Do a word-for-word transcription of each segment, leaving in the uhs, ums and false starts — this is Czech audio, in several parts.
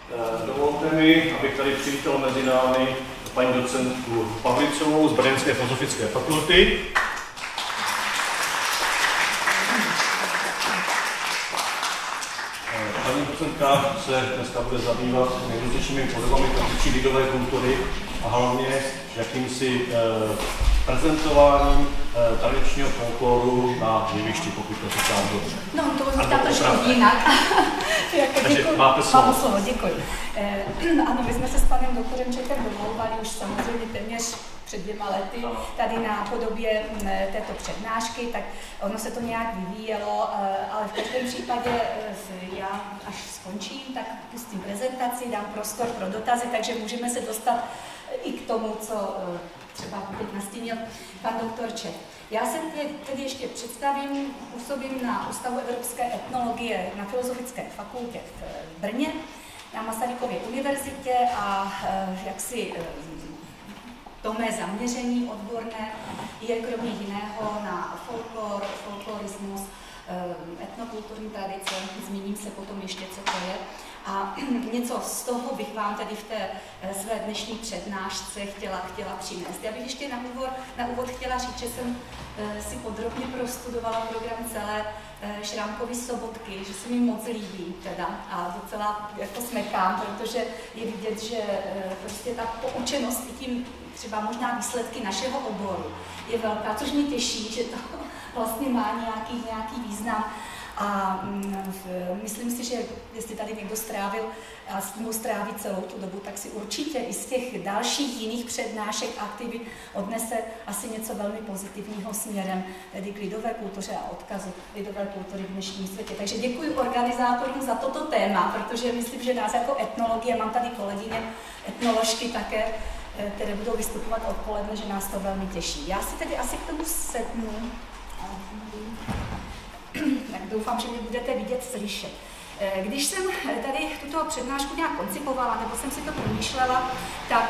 Dovolte mi, abych tady přivítal mezi námi paní docentku Pavlicovou z Brněnské filozofické fakulty. Paní docentka se dneska bude zabývat nejdůležitějšími podobami tradiční lidové kultury a hlavně jakýmsi eh, prezentováním eh, tradičního folkloru na jevišti, pokud to říkám dobře. No, to tam trošku jinak. Takže máte slovo. Mám slovo, děkuji. Eh, ano, my jsme se s panem doktorem Čechem domlouvali už samozřejmě téměř před dvěma lety tady na podobě této přednášky, tak ono se to nějak vyvíjelo, ale v každém případě já až skončím, tak pustím prezentaci, dám prostor pro dotazy, takže můžeme se dostat i k tomu, co třeba teď nastínil pan doktor Čech. Já se tedy ještě představím, působím na Ústavu evropské etnologie na Filozofické fakultě v Brně, na Masarykově univerzitě a jaksi to mé zaměření odborné je kromě jiného na folklor, folklorismus, etnokulturní tradice, zmíním se potom ještě, co to je. A něco z toho bych vám tedy v té své dnešní přednášce chtěla, chtěla přinést. Já bych ještě na úvod, na úvod chtěla říct, že jsem si podrobně prostudovala program celé Šrámkovy sobotky, že se mi moc líbí teda a docela jako smekám, protože je vidět, že prostě ta poučenost i tím třeba možná výsledky našeho oboru je velká, což mě těší, že to vlastně má nějaký, nějaký význam. A myslím si, že jestli tady někdo strávil a s tím stráví celou tu dobu, tak si určitě i z těch dalších jiných přednášek aktivit odnese asi něco velmi pozitivního směrem tedy k lidové kultuře a odkazu lidové kultury v dnešním světě. Takže děkuji organizátorům za toto téma, protože myslím, že nás jako etnologie, mám tady kolegyně etnoložky také, které budou vystupovat odpoledne, že nás to velmi těší. Já si tedy asi k tomu sednu. Tak doufám, že mě budete vidět, slyšet. Když jsem tady tuto přednášku nějak koncipovala, nebo jsem si to promýšlela, tak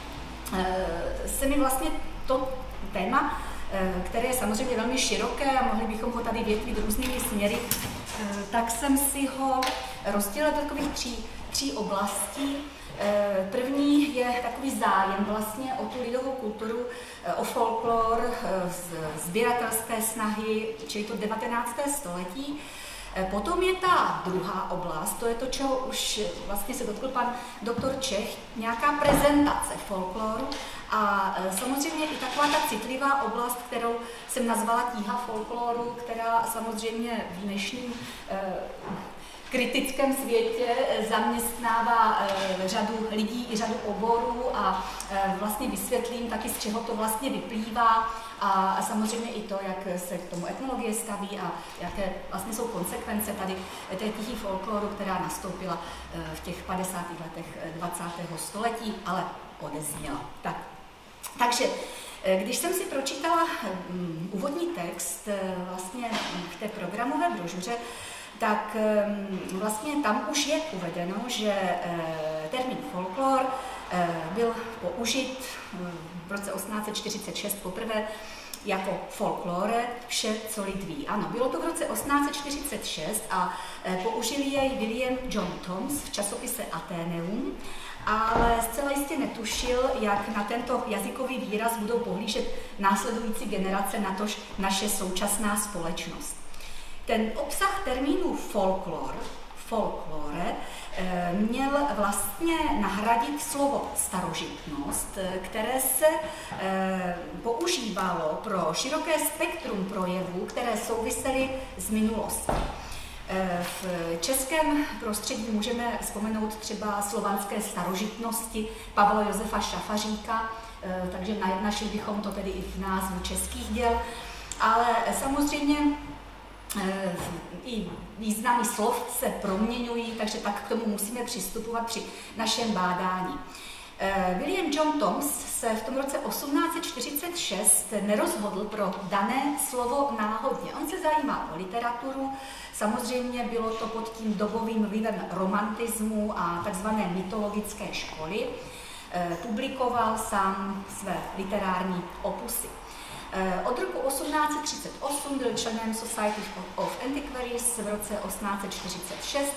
se mi vlastně to téma, které je samozřejmě velmi široké a mohli bychom ho tady větvit různými směry, tak jsem si ho rozdělila do takových tří, tří oblastí. První je takový zájem vlastně o tu lidovou kulturu, o folklor, sběratelské snahy, čili to devatenácté století. Potom je ta druhá oblast, to je to, čeho už vlastně se dotkl pan doktor Čech, nějaká prezentace folkloru a samozřejmě i taková ta citlivá oblast, kterou jsem nazvala tíha folkloru, která samozřejmě v dnešním kritickém světě zaměstnává řadu lidí i řadu oborů a vlastně vysvětlím taky, z čeho to vlastně vyplývá a samozřejmě i to, jak se k tomu etnologie staví a jaké vlastně jsou konsekvence tady té tichý folkloru, která nastoupila v těch padesátých letech dvacátého století, ale odezněla. Tak. Takže když jsem si pročítala úvodní text vlastně v té programové brožuře, tak vlastně tam už je uvedeno, že termín folklor byl použit v roce osmnáct set čtyřicet šest poprvé jako folklore, vše, co lid ví. Ano, bylo to v roce osmnáct set čtyřicet šest a použil jej William John Thoms v časopise Atheneum, ale zcela jistě netušil, jak na tento jazykový výraz budou pohlížet následující generace, natož naše současná společnost. Ten obsah termínu folklor, folklore, měl vlastně nahradit slovo starožitnost, které se používalo pro široké spektrum projevů, které souvisely s minulostí. V českém prostředí můžeme vzpomenout třeba slovanské starožitnosti Pavla Josefa Šafaříka, takže našli bychom to tedy i v názvu českých děl, ale samozřejmě i významy slov se proměňují, takže tak k tomu musíme přistupovat při našem bádání. William John Thoms se v tom roce osmnáct set čtyřicet šest nerozhodl pro dané slovo náhodně. On se zajímal o literaturu, samozřejmě bylo to pod tím dobovým vlivem romantismu a takzvané mytologické školy. Publikoval sám své literární opusy. Od roku osmnáct set třicet osm byl členem Society of Antiquaries v roce osmnáct set čtyřicet šest.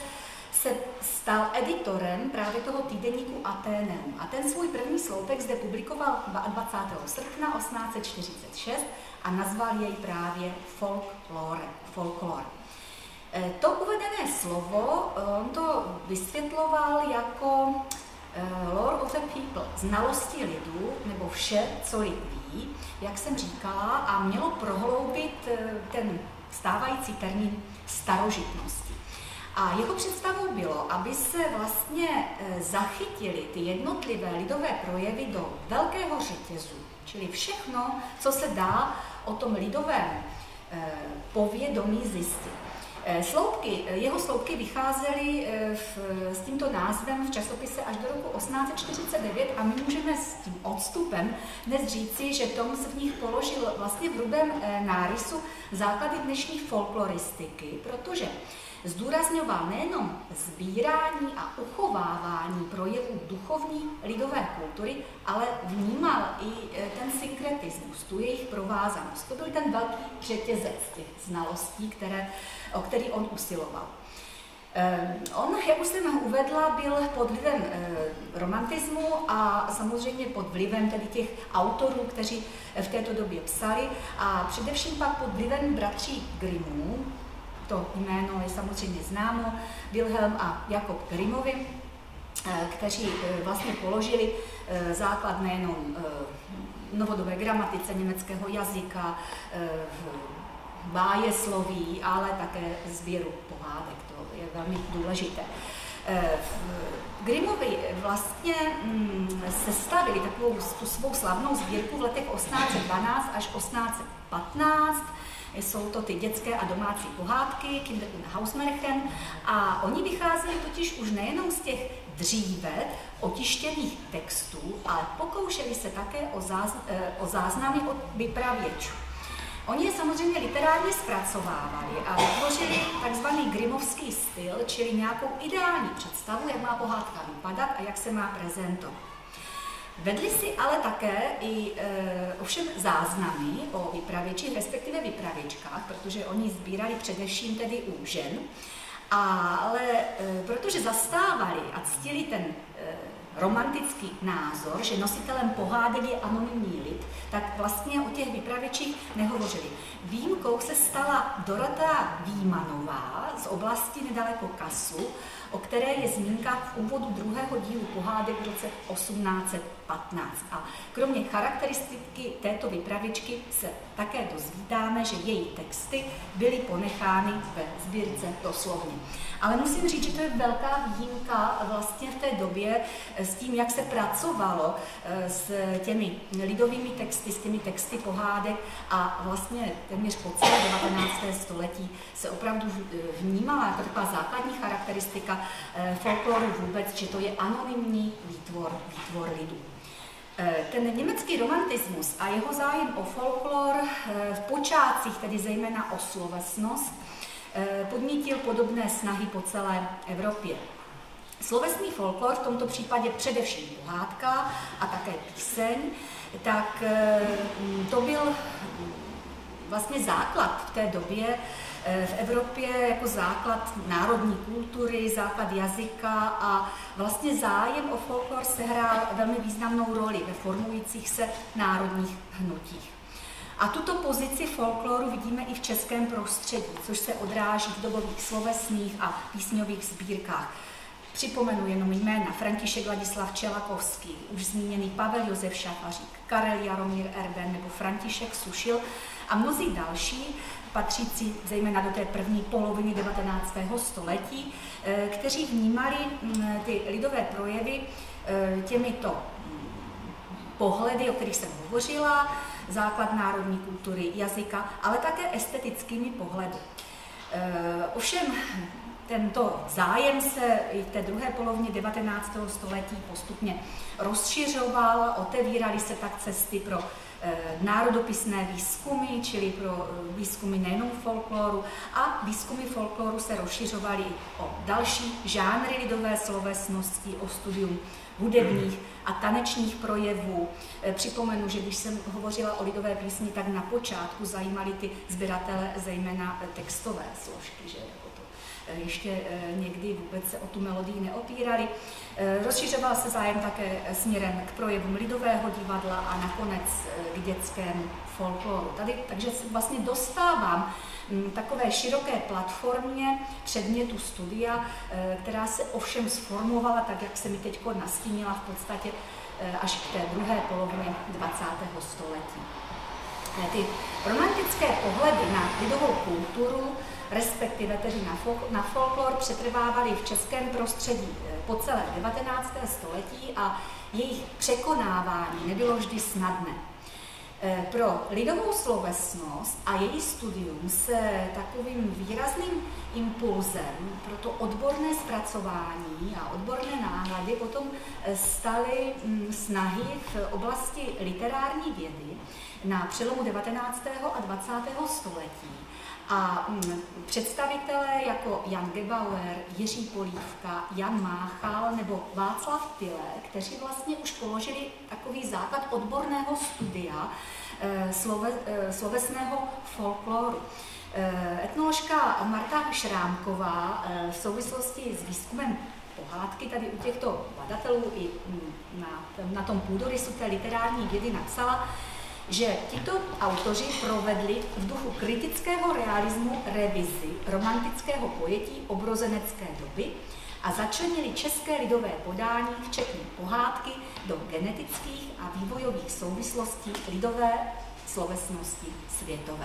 se stal editorem právě toho týdeníku Ateneum. A ten svůj první sloupek zde publikoval dvacátého srpna osmnáct set čtyřicet šest a nazval jej právě Folklore. Folklore. To uvedené slovo, on to vysvětloval jako lore of the people, znalosti lidu, nebo vše, co lid ví, jak jsem říkala, a mělo prohloubit ten stávající termín starožitnosti. A jeho představou bylo, aby se vlastně zachytili ty jednotlivé lidové projevy do velkého řetězu, čili všechno, co se dá o tom lidovém povědomí zjistit. Sloupky, jeho sloupky vycházely v, s tímto názvem v časopise až do roku osmnáct set čtyřicet devět a my můžeme s tím odstupem dnes říci, že Toms v nich položil vlastně v hrubém nárysu základy dnešní folkloristiky, protože zdůrazňoval nejenom sbírání a uchovávání projevů duchovní lidové kultury, ale vnímal i ten synkretismus, tu jejich provázanost. To byl ten velký řetězec těch znalostí, které, o který on usiloval. On, jak už jsem uvedla, byl pod vlivem romantismu a samozřejmě pod vlivem tedy těch autorů, kteří v této době psali, a především pak pod vlivem bratří Grimmů. To jméno je samozřejmě známo, Wilhelm a Jakob Grimmovi, kteří vlastně položili základ nejenom novodobé gramatice německého jazyka, bájesloví, ale také sběru pohádek. To je velmi důležité. Grimmovi vlastně sestavili takovou tu svou slavnou sbírku v letech osmnáct set dvanáct až osmnáct set patnáct. Jsou to ty dětské a domácí pohádky, Kinder und Hausmärchen, a oni vycházeli totiž už nejenom z těch dříve otištěných textů, ale pokoušeli se také o, záz, o záznamy od vypravěčů. Oni je samozřejmě literárně zpracovávali a vytvořili takzvaný Grimmovský styl, čili nějakou ideální představu, jak má pohádka vypadat a jak se má prezentovat. Vedli si ale také i e, ovšem záznamy o vypravěčích, respektive vypravěčkách, protože oni sbírali především tedy u žen, ale e, protože zastávali a ctili ten e, romantický názor, že nositelem pohádek je anonymní lid, tak vlastně o těch vypravěčích nehovořili. Výjimkou se stala Dorota Výmanová z oblasti nedaleko Kaslu, o které je zmínka v úvodu druhého dílu pohádek v roce osmnáct set patnáct. A kromě charakteristiky této vypravěčky se také dozvídáme, že její texty byly ponechány ve sbírce doslovně. Ale musím říct, že to je velká výjimka vlastně v té době s tím, jak se pracovalo s těmi lidovými texty, s těmi texty pohádek, a vlastně téměř po celé devatenácté století se opravdu vnímala jako taková základní charakteristika folkloru vůbec, že to je anonymní výtvor, výtvor lidu. Ten německý romantismus a jeho zájem o folklor v počátcích, tedy zejména o slovesnost, podnítil podobné snahy po celé Evropě. Slovesný folklor, v tomto případě především pohádka a také píseň, tak to byl vlastně základ v té době v Evropě jako základ národní kultury, základ jazyka, a vlastně zájem o folklor sehrál velmi významnou roli ve formujících se národních hnutích. A tuto pozici folkloru vidíme i v českém prostředí, což se odráží v dobových slovesných a písňových sbírkách. Připomenu jenom jména: František Ladislav Čelakovský, už zmíněný Pavel Josef Šafařík, Karel Jaromír Erben nebo František Sušil a mnozí další, patřící zejména do té první poloviny devatenáctého století, kteří vnímali ty lidové projevy těmito pohledy, o kterých jsem hovořila, základ národní kultury, jazyka, ale také estetickými pohledy. Ovšem, tento zájem se i v té druhé polovině devatenáctého století postupně rozšiřoval, otevíraly se tak cesty pro národopisné výzkumy, čili pro výzkumy nejenom folkloru, a výzkumy folkloru se rozšiřovaly o další žánry lidové slovesnosti, o studium hudebních a tanečních projevů. Připomenu, že když jsem hovořila o lidové písni, tak na počátku zajímaly ty sběratele zejména textové složky, že jako to ještě někdy vůbec se o tu melodii neopírali. Rozšiřoval se zájem také směrem k projevům lidového divadla a nakonec k dětskému folkloru. Tady, takže se vlastně dostávám takové široké platformě předmětu studia, která se ovšem sformovala, tak jak se mi teď nastínila, v podstatě až k té druhé polovině dvacátého století. Ty romantické pohledy na lidovou kulturu, respektive tedy na, folk, na folklor, přetrvávaly v českém prostředí po celé devatenácté století a jejich překonávání nebylo vždy snadné. Pro lidovou slovesnost a její studium se takovým výrazným impulzem pro to odborné zpracování a odborné náhledy potom staly snahy v oblasti literární vědy na přelomu devatenáctého a dvacátého století. A představitelé jako Jan Gebauer, Jiří Polívka, Jan Máchal nebo Václav Tyle, kteří vlastně už položili takový základ odborného studia slove, slovesného folkloru. Etnoložka Marta Šrámková v souvislosti s výzkumem pohádky tady u těchto badatelů i na, na tom půdorysu té literární vědy napsala, že tito autoři provedli v duchu kritického realismu revizi romantického pojetí obrozenecké doby a začlenili české lidové podání, včetně pohádky, do genetických a vývojových souvislostí lidové slovesnosti světové.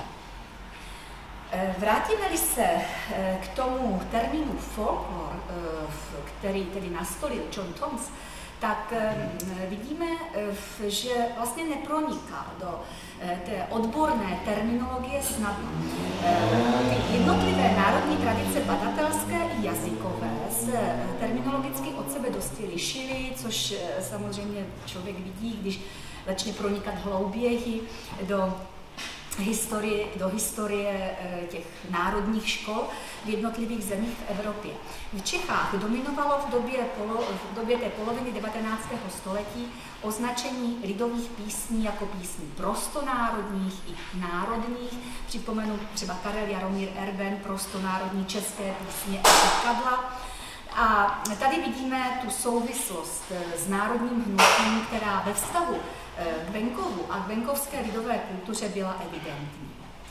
Vrátíme-li se k tomu termínu folklor, který tedy nastolil John Toms, tak vidíme, že vlastně neproniká do té odborné terminologie snadno. Ty jednotlivé národní tradice badatelské i jazykové se terminologicky od sebe dosti lišily, což samozřejmě člověk vidí, když začne pronikat hlouběji do historie, do historie těch národních škol v jednotlivých zemích v Evropě. V Čechách dominovalo v době, polo, v době té poloviny devatenáctého století označení lidových písní jako písní prostonárodních i národních. Připomenu třeba Karel Jaromír Erben, prostonárodní české písně a šakadla. A tady vidíme tu souvislost s národním hnutím, která ve vztahu k venkovu a k venkovské lidové kultuře byla evidentní.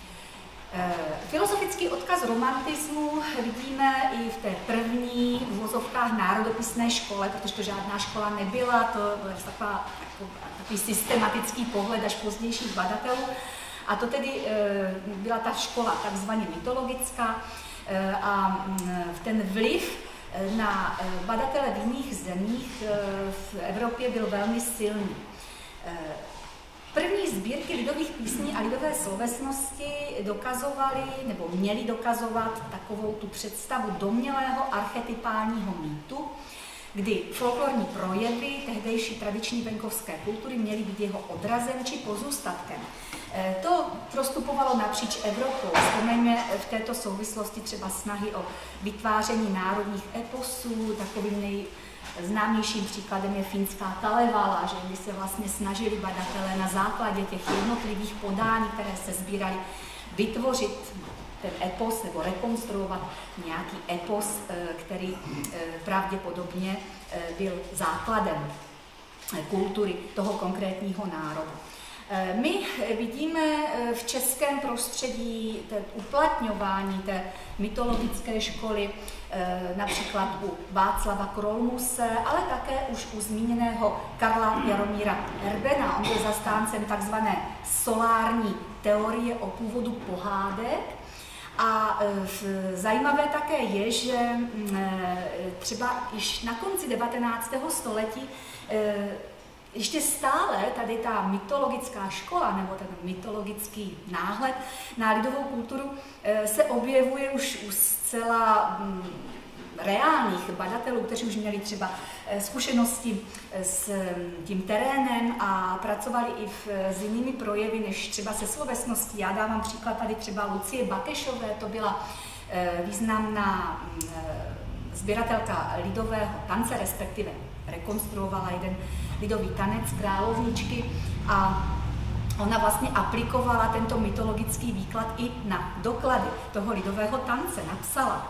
Filozofický odkaz romantismu vidíme i v té první v uvozovkách národopisné škole, protože to žádná škola nebyla, to je taková, takový systematický pohled až pozdějších badatelů. A to tedy byla ta škola takzvaně mytologická a ten vliv na badatele v jiných zemích v Evropě byl velmi silný. První sbírky lidových písní a lidové slovesnosti dokazovaly, nebo měly dokazovat takovou tu představu domnělého archetypálního mýtu, kdy folklorní projevy tehdejší tradiční venkovské kultury měly být jeho odrazem či pozůstatkem. To prostupovalo napříč Evropou. Vzpomeňme v této souvislosti třeba snahy o vytváření národních eposů, takovým nejznámějším příkladem je finská Kalevala, že by se vlastně snažili badatelé na základě těch jednotlivých podání, které se sbíraly, vytvořit ten epos nebo rekonstruovat nějaký epos, který pravděpodobně byl základem kultury toho konkrétního národa. My vidíme v českém prostředí uplatňování té mytologické školy například u Václava Krolmuse, ale také už u zmíněného Karla Jaromíra Erbena. On byl zastáncem takzvané solární teorie o původu pohádek. A zajímavé také je, že třeba již na konci devatenáctého století ještě stále tady ta mytologická škola nebo ten mytologický náhled na lidovou kulturu se objevuje už u zcela reálných badatelů, kteří už měli třeba zkušenosti s tím terénem a pracovali i v, s jinými projevy než třeba se slovesností. Já dávám příklad tady třeba Lucie Bakešové, to byla významná sběratelka lidového tance, respektive rekonstruovala jeden lidový tanec Královničky a ona vlastně aplikovala tento mytologický výklad i na doklady toho lidového tance. Napsala: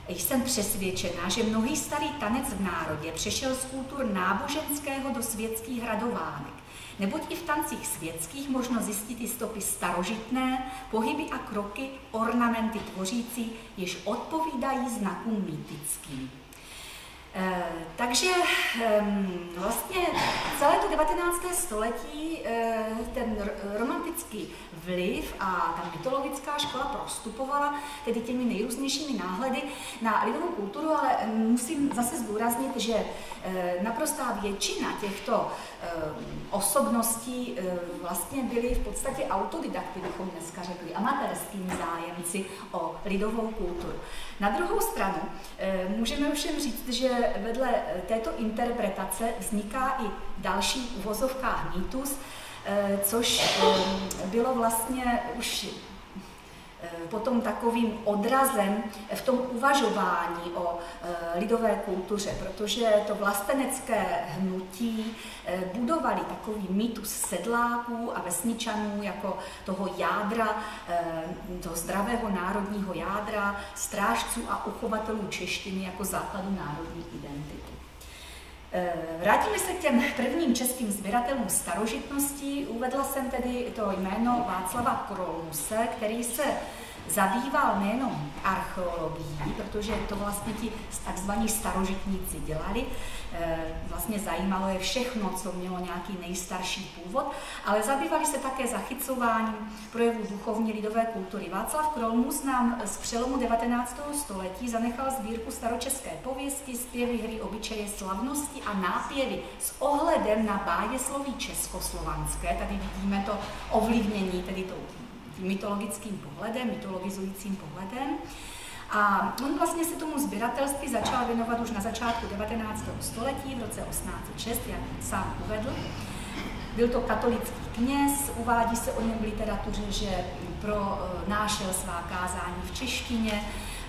Jsem přesvědčena, že mnohý starý tanec v národě přešel z kultur náboženského do světských hradovánek. Neboť i v tancích světských možno zjistit i stopy starožitné, pohyby a kroky, ornamenty tvořící, jež odpovídají znakům mýtickým. E, takže e, vlastně celé to devatenácté století e, ten romantický vliv a ta mytologická škola prostupovala tedy těmi nejrůznějšími náhledy na lidovou kulturu, ale musím zase zdůraznit, že e, naprostá většina těchto e, osobností e, vlastně byly v podstatě autodidakty, bychom dneska řekli, amatérskými zájemci o lidovou kulturu. Na druhou stranu e, můžeme ovšem říct, že vedle této interpretace vzniká i další v uvozovkách mýtus, což bylo vlastně už potom takovým odrazem v tom uvažování o lidové kultuře, protože to vlastenecké hnutí budovali takový mýtus sedláků a vesničanů jako toho jádra, toho zdravého národního jádra, strážců a uchovatelů češtiny jako základu národní identity. Vrátíme se k těm prvním českým sběratelům starožitností. Uvedla jsem tedy to jméno Václava Krolmuse, který se zabýval nejenom archeologií, protože to vlastně ti takzvaní starožitníci dělali. Vlastně zajímalo je všechno, co mělo nějaký nejstarší původ, ale zabývali se také zachycováním projevů duchovní lidové kultury. Václav Krolmus nám z přelomu devatenáctého století zanechal sbírku staročeské pověsti, zpěvy, hry, obyčeje, slavnosti a nápěvy s ohledem na bájesloví českoslovanské. Tady vidíme to ovlivnění, tedy to mytologickým pohledem, mytologizujícím pohledem. A on vlastně se tomu sběratelství začal věnovat už na začátku devatenáctého století, v roce osmnáct set šest, jak sám uvedl. Byl to katolický kněz, uvádí se o něm v literatuře, že pronášel svá kázání v češtině,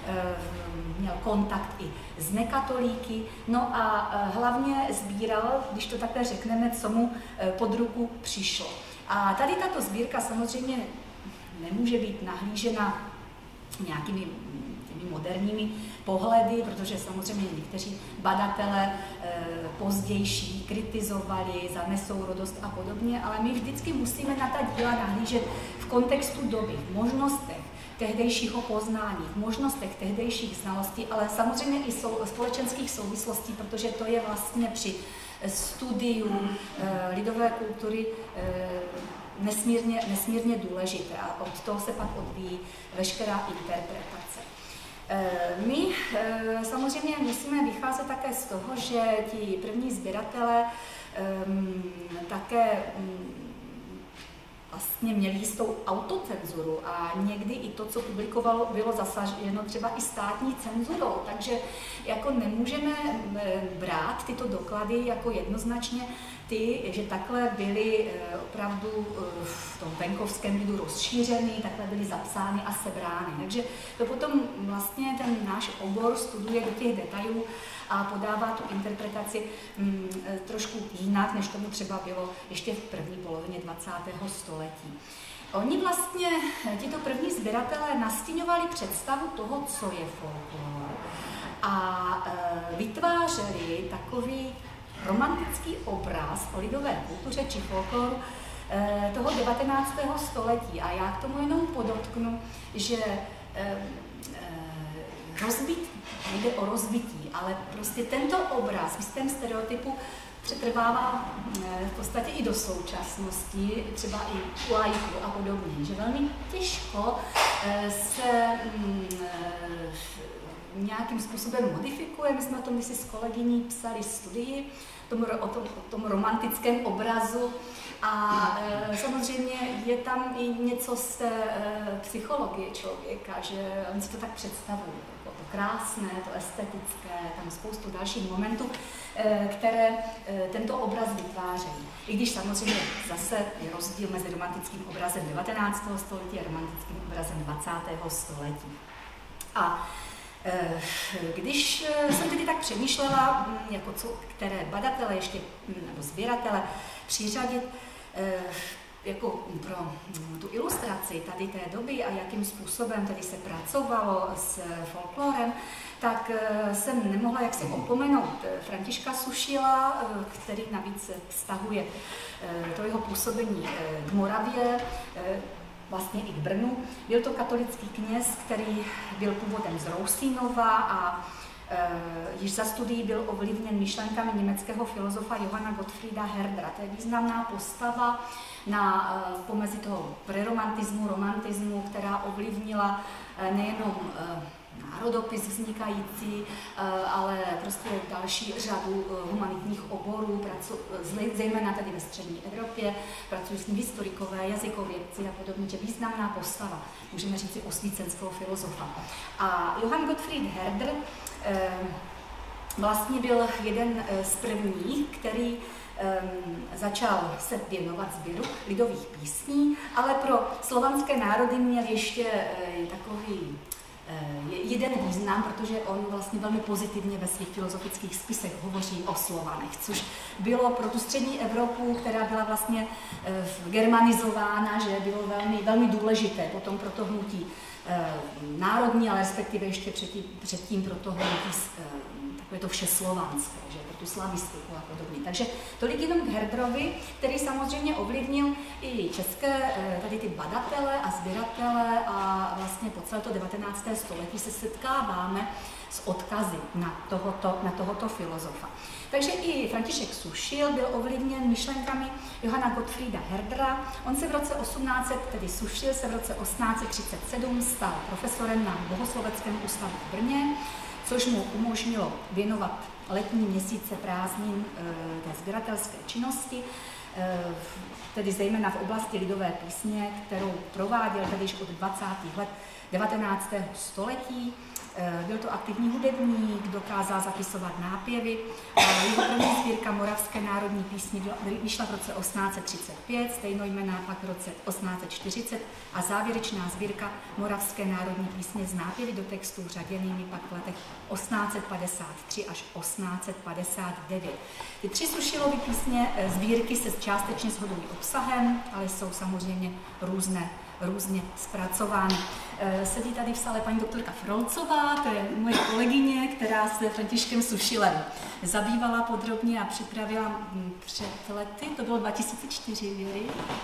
měl kontakt i s nekatolíky, no a hlavně sbíral, když to takhle řekneme, co mu pod ruku přišlo. A tady tato sbírka samozřejmě nemůže být nahlížena nějakými těmi moderními pohledy, protože samozřejmě někteří badatelé e, pozdější kritizovali za nesourodost a podobně, ale my vždycky musíme na ta díla nahlížet v kontextu doby, v možnostech tehdejšího poznání, v možnostech tehdejších znalostí, ale samozřejmě i sou, společenských souvislostí, protože to je vlastně při studiu e, lidové kultury e, nesmírně, nesmírně důležité a od toho se pak odvíjí veškerá interpretace. My samozřejmě musíme vycházet také z toho, že ti první sběratelé také vlastně měli jistou autocenzuru a někdy i to, co publikovalo, bylo zasaženo třeba i státní cenzurou, takže jako nemůžeme brát tyto doklady jako jednoznačně ty, že takhle byly opravdu v tom venkovském lidu rozšířeny, takhle byly zapsány a sebrány. Takže to potom vlastně ten náš obor studuje do těch detailů a podává tu interpretaci m, trošku jinak, než tomu třeba bylo ještě v první polovině dvacátého století. Oni vlastně, tito první sběratelé, nastíňovali představu toho, co je folklor a e, vytvářeli takový romantický obraz o lidové kultuře či folkloru e, toho devatenáctého století. A já k tomu jenom podotknu, že e, e, rozbit, nejde o rozbití, ale prostě tento obraz v jistém stereotypu přetrvává v podstatě i do současnosti, třeba i u laiků a podobně, že velmi těžko se nějakým způsobem modifikuje. My jsme o tom kdysi s kolegyní psali studii tom, o, tom, o tom romantickém obrazu a e, samozřejmě je tam i něco z té e, psychologie člověka, že oni si to tak představují, jako to krásné, to estetické, tam spoustu dalších momentů, e, které e, tento obraz vytvářejí. I když samozřejmě zase je rozdíl mezi romantickým obrazem devatenáctého století a romantickým obrazem dvacátého století. A když jsem tedy tak přemýšlela, jako co, které badatele ještě, nebo sběratele přiřadit, jako pro tu ilustraci tady té doby a jakým způsobem tady se pracovalo s folklorem, tak jsem nemohla jaksi opomenout Františka Sušila, který navíc vztahuje to jeho působení k Moravě, vlastně i k Brnu. Byl to katolický kněz, který byl původem z Rousínova a již za studií byl ovlivněn myšlenkami německého filozofa Johanna Gottfrieda Herdera. To je významná postava na pomezi toho preromantismu, romantismu, která ovlivnila nejenom národopis vznikající, ale prostě další řadu humanitních oborů, zejména tady ve střední Evropě, pracují s ním historikové, jazykovědci a podobně, že významná postava, můžeme říct si osvícenského filozofa. A Johann Gottfried Herder vlastně byl jeden z prvních, který začal se věnovat sběru lidových písní, ale pro slovanské národy měl ještě takový jeden význam, protože on vlastně velmi pozitivně ve svých filozofických spisech hovoří o Slovanech, což bylo pro tu střední Evropu, která byla vlastně germanizována, že bylo velmi, velmi důležité potom pro to hnutí národní, ale respektive ještě předtím, předtím pro to hnutí takové to všeslovanské, že pro tu slavistiku a podobně. Takže tolik jenom k Herderovi, který samozřejmě ovlivnil i české tady ty badatele a sběratele a vlastně po celé to devatenácté století se setkáváme s odkazy na tohoto, na tohoto filozofa. Takže i František Sušil byl ovlivněn myšlenkami Johanna Gottfrieda Herdera. On se v roce osmnáct set, tedy Sušil se v roce osmnáct set třicet sedm stal profesorem na Bohosloveckém ústavu v Brně, což mu umožnilo věnovat letní měsíce prázdnin té sběratelské činnosti, tedy zejména v oblasti lidové písně, kterou prováděl tedy již od dvacátých let devatenáctého století. Byl to aktivní hudebník, dokázal zapisovat nápěvy. Jeho první sbírka Moravské národní písně vyšla v roce osmnáct set třicet pět, stejnojmenná pak v roce osmnáct set čtyřicet a závěrečná sbírka Moravské národní písně z nápěvy do textů řaděnými pak v letech osmnáct set padesát tři až osmnáct set padesát devět. Ty tři Sušilovy písně sbírky se částečně shodují obsahem, ale jsou samozřejmě různé různě zpracovány. Sedí tady v sále paní doktorka Frolcová, to je moje kolegyně, která se Františkem Sušilem zabývala podrobně a připravila před lety, to bylo dva tisíce čtyři, Věry?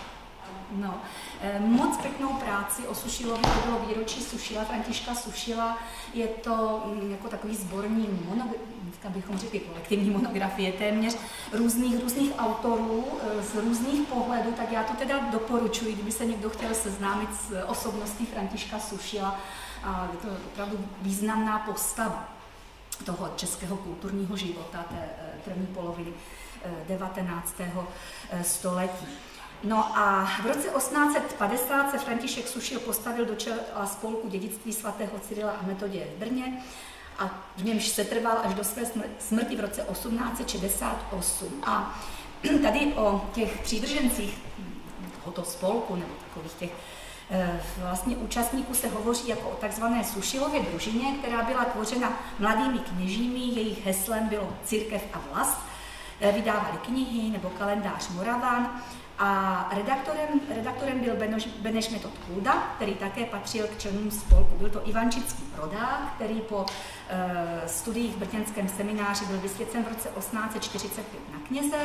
No, moc pěknou práci o Sušilovi, to bylo výročí Sušila, Františka Sušila, je to jako takový sborný monograf, bychom řekli kolektivní monografie téměř různých, různých autorů z různých pohledů, tak já to teda doporučuji, kdyby se někdo chtěl seznámit s osobností Františka Sušila, a je to opravdu významná postava toho českého kulturního života té první poloviny devatenáctého století. No a v roce osmnáct set padesát se František Sušil postavil do čela spolku dědictví svatého Cyrila a Metoděje v Brně a v němž se trval až do své smrti v roce osmnáct set šedesát osm. A tady o těch přívržencích tohoto spolku nebo takových těch vlastně účastníků se hovoří jako o takzvané Sušilově družině, která byla tvořena mladými kněžími, jejich heslem bylo Církev a vlast, vydávali knihy nebo kalendář Moravan. A redaktorem, redaktorem byl Beneš Metod Kulda, který také patřil k členům spolku. Byl to Ivančický rodák, který po e, studiích v brněnském semináři byl vysvěcen v roce osmnáct set čtyřicet pět na kněze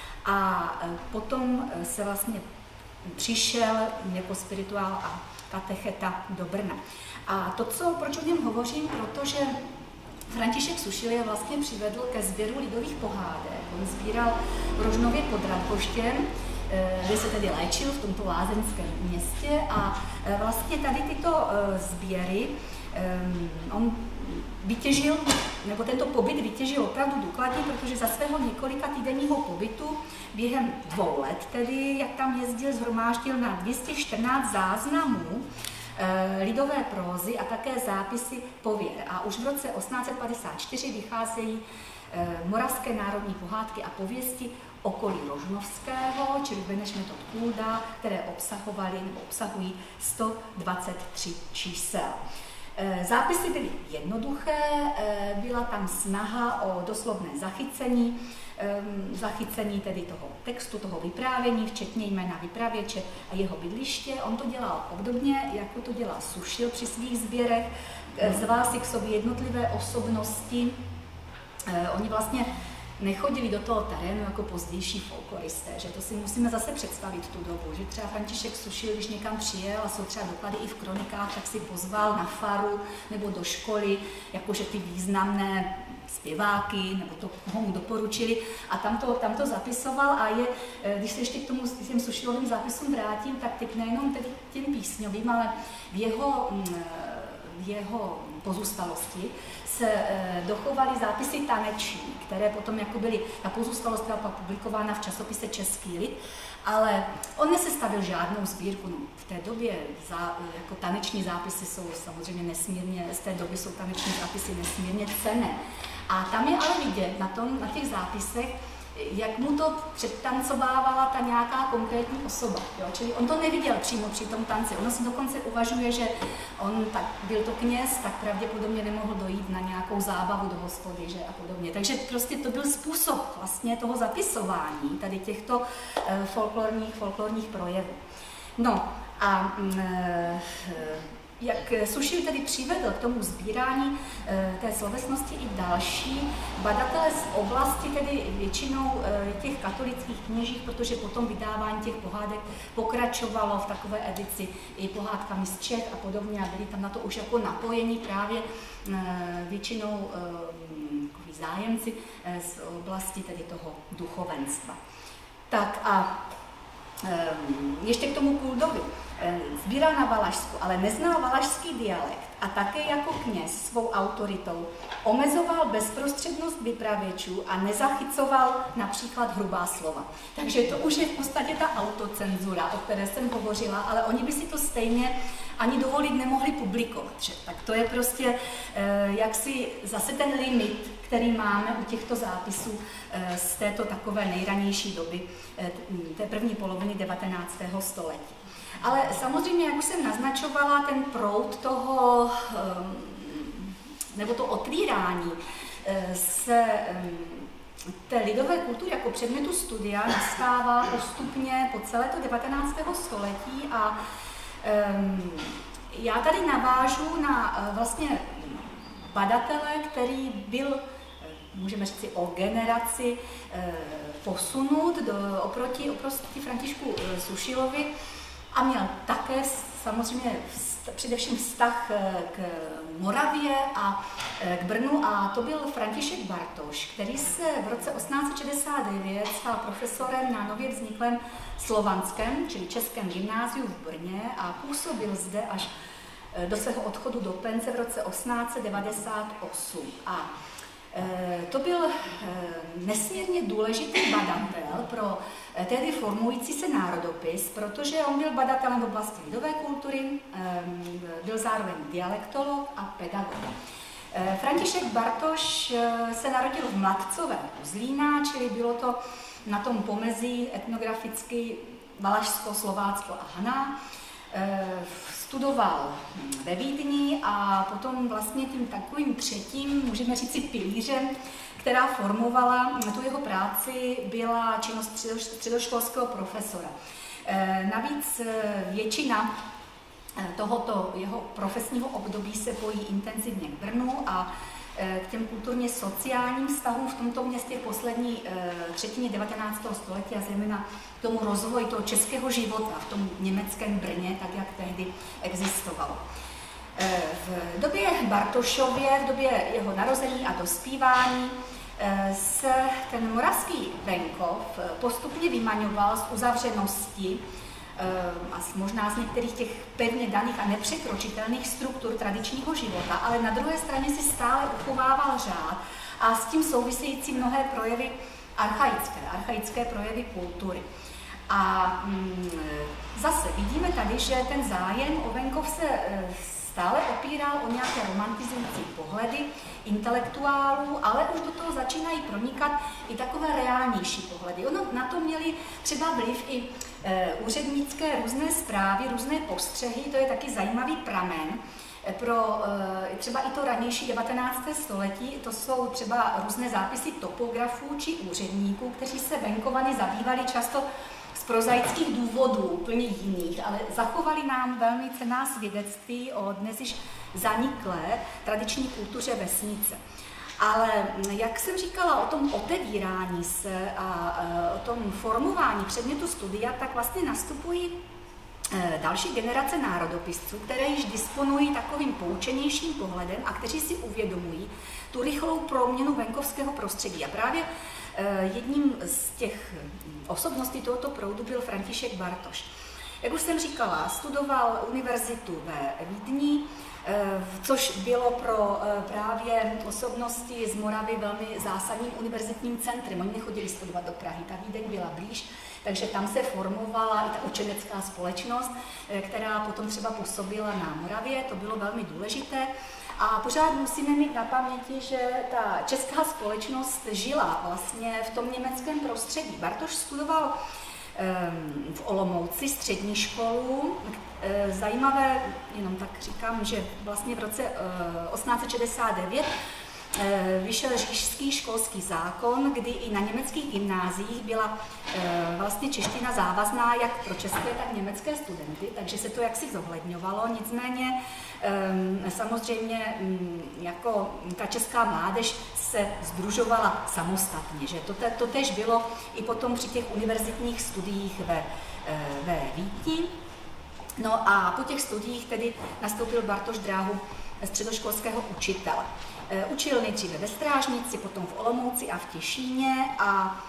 a e, potom se vlastně přišel jako spirituál a katecheta do Brna. A to, co, proč o něm hovořím, protože František Sušil je vlastně přivedl ke sběru lidových pohádek. On sbíral v Rožnově pod Radhoštěm, kde se tedy léčil v tomto lázeňském městě a vlastně tady tyto sběry on vytěžil, nebo tento pobyt vytěžil opravdu důkladně, protože za svého několika týdenního pobytu během dvou let tedy, jak tam jezdil, shromáždil na dvě stě čtrnáct záznamů lidové prózy a také zápisy pověr. A už v roce osmnáct set padesát čtyři vycházejí Moravské národní pohádky a pověsti okolí Rožnovského, čili Beneš Metod Kulda, které obsahovaly nebo obsahují sto dvacet tři čísel. Zápisy byly jednoduché, byla tam snaha o doslovné zachycení, zachycení tedy toho textu, toho vyprávění, včetně jména vypravěče a jeho bydliště. On to dělal obdobně, jako to dělal Sušil při svých sběrech, zval si k sobě jednotlivé osobnosti. Oni vlastně nechodili do toho terénu jako pozdější folkloristé, že to si musíme zase představit tu dobu, že třeba František Sušil, když někam přijel, a jsou třeba doklady i v kronikách, tak si pozval na faru nebo do školy, jakože ty významné zpěváky, nebo to, koho mu doporučili, a tam to, tam to zapisoval. A je, když se ještě k tomu těm Sušilovým zápisům vrátím, tak teď nejenom tedy těm písňovým, ale v jeho, v jeho pozůstalosti se dochovaly zápisy taneční, které potom jako byly, ta pozůstalost byla pak publikována v časopise Český lid, ale on nesestavil žádnou sbírku. No, v té době za, jako taneční zápisy jsou samozřejmě nesmírně, z té doby jsou taneční zápisy nesmírně cenné. A tam je ale vidět na, tom, na těch zápisech, jak mu to předtancovávala ta nějaká konkrétní osoba. Jo? Čili on to neviděl přímo při tom tanci. Ono si dokonce uvažuje, že on tak byl to kněz, tak pravděpodobně nemohl dojít na nějakou zábavu do hospody, že a podobně. Takže prostě to byl způsob vlastně toho zapisování tady těchto eh, folklorních, folklorních projevů. No a eh, jak Sušil tedy přivedl k tomu sbírání e, té slovesnosti i další badatele z oblasti, tedy většinou e, těch katolických kněžích, protože potom vydávání těch pohádek pokračovalo v takové edici i pohádkami z Čech a podobně, a byli tam na to už jako napojení právě e, většinou e, zájemci e, z oblasti tedy toho duchovenstva. Tak a e, ještě k tomu Kuldovi. Sbíral na Valašsku, ale neznal valašský dialekt a také jako kněz svou autoritou omezoval bezprostřednost vypravěčů a nezachycoval například hrubá slova. Takže to už je v podstatě ta autocenzura, o které jsem hovořila, ale oni by si to stejně ani dovolit nemohli publikovat. Že? Tak to je prostě eh, jaksi zase ten limit, který máme u těchto zápisů eh, z této takové nejranější doby, eh, té první poloviny devatenáctého století. Ale samozřejmě, jak už jsem naznačovala, ten proud toho, nebo to otvírání se té lidové kultury jako předmětu studia nastává postupně po celé to devatenáctého století a já tady navážu na vlastně badatele, který byl, můžeme říct, o generaci posunut do, oproti, oproti Františku Sušilovi, a měl také samozřejmě vst, především vztah k Moravě a k Brnu, a to byl František Bartoš, který se v roce osmnáct set šedesát devět stal profesorem na nově vzniklém slovanském, čili českém gymnáziu v Brně, a působil zde až do svého odchodu do pence v roce osmnáct set devadesát osm. A to byl nesmírně důležitý badatel pro tehdy formující se národopis, protože on byl badatelem v oblasti lidové kultury, byl zároveň dialektolog a pedagog. František Bartoš se narodil v Mladcové u Zlína, čili bylo to na tom pomezí etnograficky Valašsko, Slovácko a Haná. Studoval ve Vídni a potom vlastně tím takovým třetím, můžeme říci, pilířem, která formovala tu jeho práci, byla činnost středoškolského profesora. Navíc většina tohoto jeho profesního období se pojí intenzivně k Brnu a k těm kulturně sociálním vztahům v tomto městě v poslední třetině devatenáctého století a zejména k tomu rozvoji toho českého života v tom německém Brně, tak jak tehdy existovalo. V době Bartošově, v době jeho narození a dospívání se ten moravský venkov postupně vymaňoval z uzavřenosti a možná z některých těch pevně daných a nepřekročitelných struktur tradičního života, ale na druhé straně si stále uchovával řád a s tím související mnohé projevy archaické, archaické projevy kultury. A mm, zase vidíme tady, že ten zájem o venkov se stále opíral o nějaké romantizující pohledy intelektuálů, ale už do toho začínají pronikat i takové reálnější pohledy. Ono na to měli třeba vliv i e, úřednické různé zprávy, různé postřehy, to je taky zajímavý pramen, pro třeba i to ranější devatenácté století, to jsou třeba různé zápisy topografů či úředníků, kteří se venkovany zabývali často z prozaických důvodů, úplně jiných, ale zachovali nám velmi cenná svědectví o dnes již zaniklé tradiční kultuře vesnice. Ale jak jsem říkala o tom otevírání se a o tom formování předmětu studia, tak vlastně nastupují další generace národopisců, které již disponují takovým poučenějším pohledem a kteří si uvědomují tu rychlou proměnu venkovského prostředí. A právě jedním z těch osobností tohoto proudu byl František Bartoš. Jak už jsem říkala, studoval univerzitu ve Vídni, což bylo pro právě osobnosti z Moravy velmi zásadním univerzitním centrem. Oni nechodili studovat do Prahy, ta Vídeň byla blíž, takže tam se formovala i ta učenecká společnost, která potom třeba působila na Moravě, to bylo velmi důležité. A pořád musíme mít na paměti, že ta česká společnost žila vlastně v tom německém prostředí. Bartoš studoval v Olomouci střední školu. Zajímavé, jenom tak říkám, že vlastně v roce osmnáct set šedesát devět vyšel říšský školský zákon, kdy i na německých gymnáziích byla vlastně čeština závazná jak pro české, tak německé studenty, takže se to jaksi zohledňovalo. Nicméně samozřejmě jako ta česká mládež se sdružovala samostatně, že to, to tež bylo i potom při těch univerzitních studiích ve, ve Vídni. No a po těch studiích tedy nastoupil Bartoš dráhu středoškolského učitele. Učil nejdříve ve Strážnici, potom v Olomouci a v Těšíně a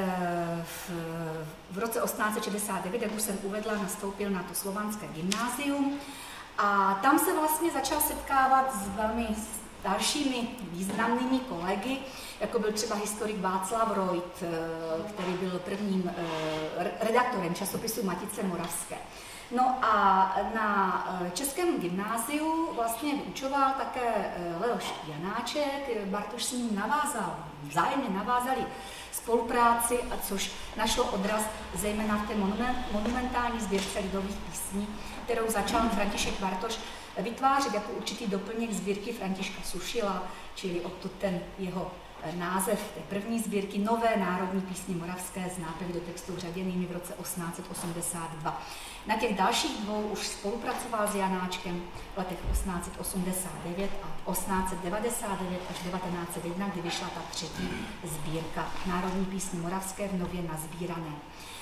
v, v roce osmnáct set šedesát devět, jak už jsem uvedla, nastoupil na to slovanské gymnázium a tam se vlastně začal setkávat s velmi dalšími významnými kolegy, jako byl třeba historik Václav Reut, který byl prvním redaktorem časopisu Matice Moravské. No a na českém gymnáziu vlastně vyučoval také Leoš Janáček, Bartoš s ním navázal, vzájemně navázali spolupráci, a což našlo odraz zejména v té monumentální sbírce lidových písní, kterou začal František Bartoš vytvářet jako určitý doplněk sbírky Františka Sušila, čili odtud ten jeho název té první sbírky Nové národní písně moravské s nápěvy do textu řaděnými v roce osmnáct set osmdesát dva. Na těch dalších dvou už spolupracoval s Janáčkem v letech osmnáct set osmdesát devět a osmnáct set devadesát devět až devatenáct set jedna, kdy vyšla ta třetí sbírka Národní písně moravské v nově nazbírané.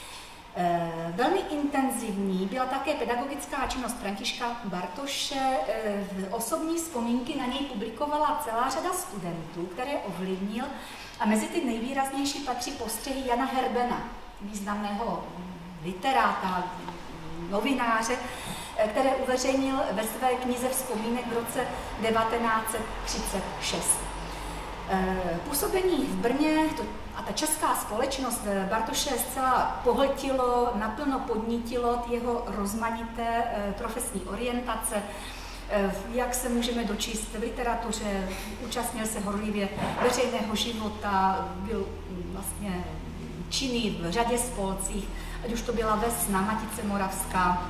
E, velmi intenzivní byla také pedagogická činnost Františka Bartoše. E, osobní vzpomínky na něj publikovala celá řada studentů, které ovlivnil, a mezi ty nejvýraznější patří postřehy Jana Herbena, významného literáta, novináře, které uveřejnil ve své knize vzpomínek v roce devatenáct set třicet šest. Působení v Brně a ta česká společnost Bartoše zcela pohltilo, naplno podnítilo jeho rozmanité profesní orientace, jak se můžeme dočíst v literatuře, účastnil se horlivě veřejného života, byl vlastně činný v řadě spolcích, ať už to byla Vesna, Matice Moravská,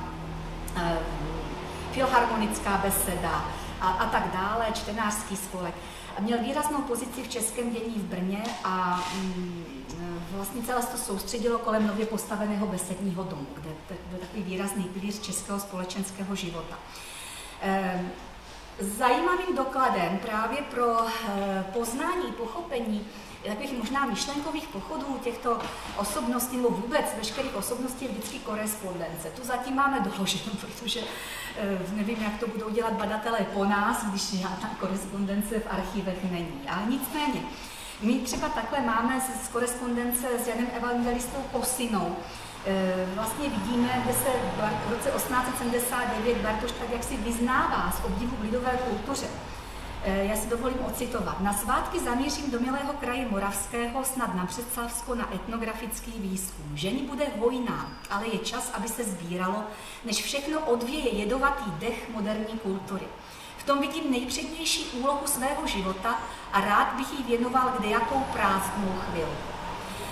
filharmonická beseda a, a tak dále, čtenářský spolek. Měl výraznou pozici v českém dění v Brně a mm, vlastně celé se to soustředilo kolem nově postaveného besedního domu, kde byl takový výrazný pilíř českého společenského života. E, zajímavým dokladem právě pro e, poznání, pochopení takových možná myšlenkových pochodů těchto osobností, nebo vůbec veškerých osobností je vždycky korespondence. Tu zatím máme doloženo, protože nevím, jak to budou dělat badatelé po nás, když žádná korespondence v archivech není. Ale nicméně, my třeba takhle máme z korespondence s Janem Evangelistou Kosinou. Vlastně vidíme, že se v roce osmnáct set sedmdesát devět Bartoš tak jaksi vyznává z obdivu v lidové kultuře. Já si dovolím ocitovat. Na svátky zamířím do milého kraje Moravského, snad na Břeclavsko, na etnografický výzkum. Žení bude hojná, ale je čas, aby se sbíralo, než všechno odvěje jedovatý dech moderní kultury. V tom vidím nejpřednější úlohu svého života a rád bych jí věnoval kdejakou prázdnou chvíli.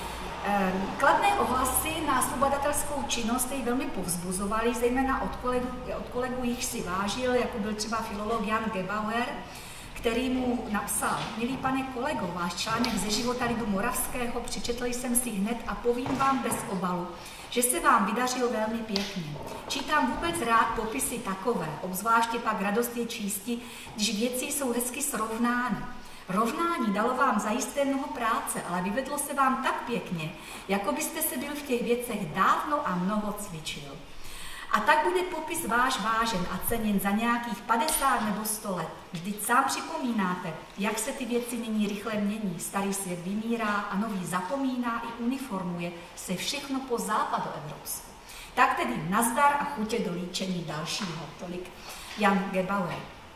Kladné ohlasy na svou badatelskou činnost jej velmi povzbuzovaly, zejména od kolegů, od kolegů jich si vážil, jako byl třeba filolog Jan Gebauer, který mu napsal: Milý pane kolego, váš článek ze života lidu moravského přečetl jsem si hned a povím vám bez obalu, že se vám vydařilo velmi pěkně. Čítám vůbec rád popisy takové, obzvláště pak radost je čísti, když věci jsou hezky srovnány. Rovnání dalo vám zajisté mnoho práce, ale vyvedlo se vám tak pěkně, jako byste se byl v těch věcech dávno a mnoho cvičil. A tak bude popis váš vážen a ceněn za nějakých padesát nebo sto let. Vždyť sám připomínáte, jak se ty věci nyní rychle mění. Starý svět vymírá a nový zapomíná i uniformuje se všechno po západoevropsku. Tak tedy nazdar a chutě do líčení dalšího. Tolik Jan Gebauer.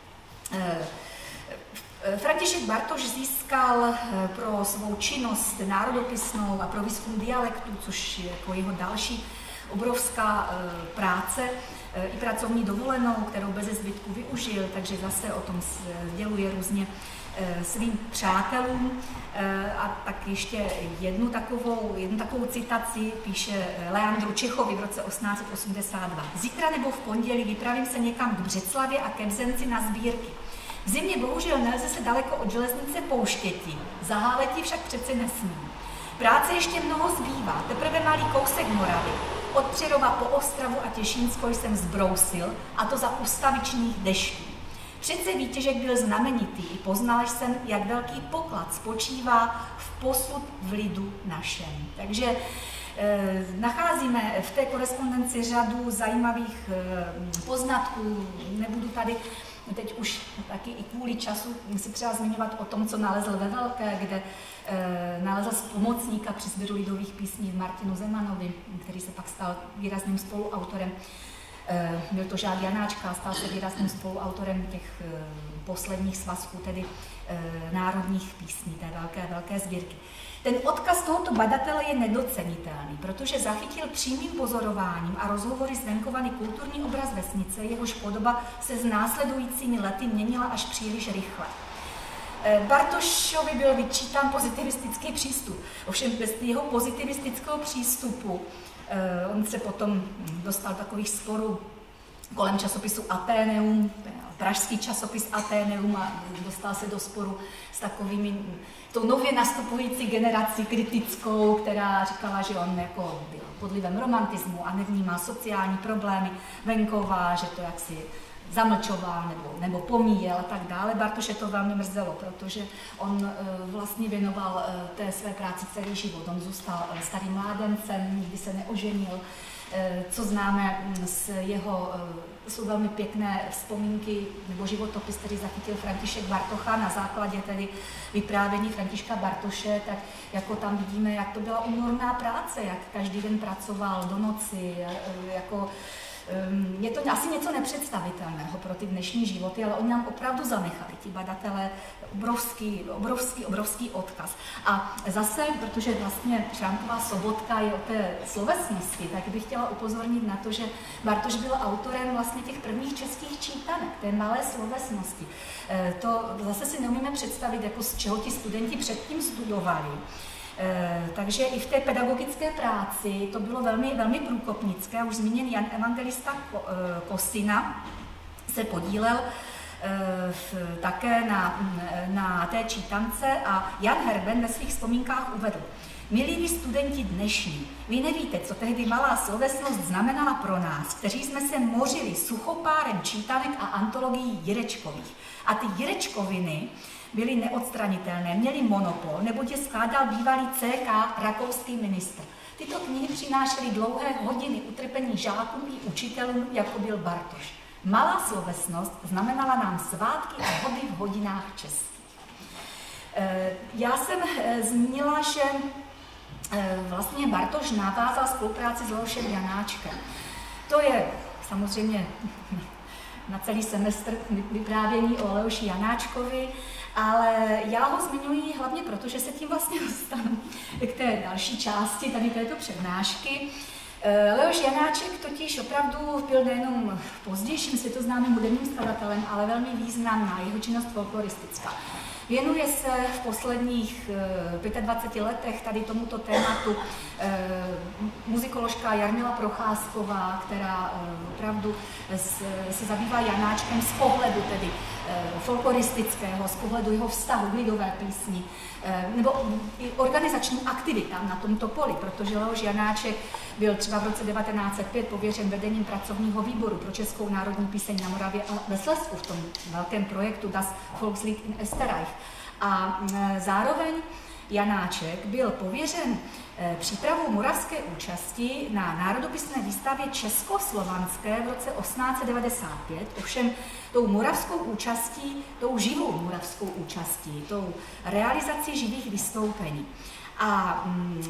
František Bartoš získal pro svou činnost národopisnou a pro výzkum dialektu, což je jako jeho další obrovská e, práce, e, i pracovní dovolenou, kterou bez zbytku využil, takže zase o tom sděluje různě e, svým přátelům. E, a tak ještě jednu takovou, jednu takovou citaci píše Leandru Čechovi v roce osmnáct osmdesát dva. Zítra nebo v pondělí vypravím se někam k Břeclavě a ke Bzenci na sbírky. V zimě bohužel nelze se daleko od železnice pouštěti, zaháleti však přece nesmím. Práce ještě mnoho zbývá, teprve malý kousek Moravy. Od Přerova po Ostravu a Těšínsko jsem zbrousil, a to za ustavičných dešťů. Přece výtěžek byl znamenitý, i poznal jsem, jak velký poklad spočívá v posud v lidu našem. Takže eh, nacházíme v té korespondenci řadu zajímavých eh, poznatků, nebudu tady teď už taky i kvůli času si třeba zmiňovat o tom, co nalezl ve Velké, kde e, nalezl pomocníka při sběru lidových písní v Martinu Zemanovi, který se pak stal výrazným spoluautorem. E, byl to žák Janáčka a stal se výrazným spoluautorem těch e, posledních svazků, tedy e, národních písní, té velké, velké sbírky. Ten odkaz tohoto badatele je nedocenitelný, protože zachytil přímým pozorováním a rozhovory zvenkovaný kulturní obraz vesnice, jehož podoba se s následujícími lety měnila až příliš rychle. Bartošovi byl vyčítán pozitivistický přístup. Ovšem bez jeho pozitivistického přístupu on se potom dostal takových sporů kolem časopisu Ateneum, pražský časopis Ateneum, a dostal se do sporu s takovými, tou nově nastupující generací kritickou, která říkala, že on jako byl pod vlivem romantismu a nevnímá sociální problémy venkova, že to jaksi zamlčoval nebo, nebo pomíjel a tak dále. Bartoše to velmi mrzelo, protože on e, vlastně věnoval e, té své práci celý život. On zůstal e, starým mládencem, nikdy se neoženil. E, co známe z jeho, e, jsou velmi pěkné vzpomínky nebo životopis, který zachytil František Bartocha na základě tedy vyprávění Františka Bartoše, tak jako tam vidíme, jak to byla únorná práce, jak každý den pracoval do noci, e, jako je to asi něco nepředstavitelného pro ty dnešní životy, ale oni nám opravdu zanechali, ti badatelé, obrovský, obrovský, obrovský odkaz. A zase, protože vlastně Šrámková sobotka je o té slovesnosti, tak bych chtěla upozornit na to, že Bartoš byl autorem vlastně těch prvních českých čítanek, té malé slovesnosti. To zase si neumíme představit, jako z čeho ti studenti předtím studovali. E, takže i v té pedagogické práci to bylo velmi, velmi průkopnické. Už zmíněný Jan Evangelista Kosina se podílel e, v, také na, na té čítance a Jan Herben ve svých vzpomínkách uvedl: Milí vy studenti dnešní, vy nevíte, co tehdy malá slovesnost znamenala pro nás, kteří jsme se mořili suchopárem čítanek a antologií Jirečkových. A ty Jirečkoviny byly neodstranitelné, měly monopol, neboť je skládal bývalý C K rakouský ministr. Tyto knihy přinášely dlouhé hodiny utrpení žákům i učitelům, jako byl Bartoš. Malá slovesnost znamenala nám svátky a hody v hodinách českých. Já jsem zmínila, že vlastně Bartoš navázal spolupráci s Leošem Janáčkem. To je samozřejmě na celý semestr vyprávění o Leoši Janáčkovi, ale já ho zmiňuji hlavně proto, že se tím vlastně dostanu k té další části tady této přednášky. Leoš Janáček totiž opravdu byl nejenom pozdějším světoznámým hudebním skladatelem, ale velmi významná jeho činnost folkloristická. Věnuje se v posledních dvaceti pěti letech tady tomuto tématu muzikoložka Jarmila Procházková, která opravdu se zabývá Janáčkem z pohledu tedy folkloristického, z pohledu jeho vztahu k lidové písni, nebo i organizačním aktivitám na tomto poli, protože Leoš Janáček byl třeba v roce devatenáct set pět pověřen vedením pracovního výboru pro českou národní píseň na Moravě a ve Slezsku v tom velkém projektu Das Volkslied in Österreich. A zároveň Janáček byl pověřen přípravou moravské účasti na národopisné výstavě československé v roce osmnáct set devadesát pět, ovšem tou moravskou účastí, tou živou moravskou účastí, tou realizací živých vystoupení. A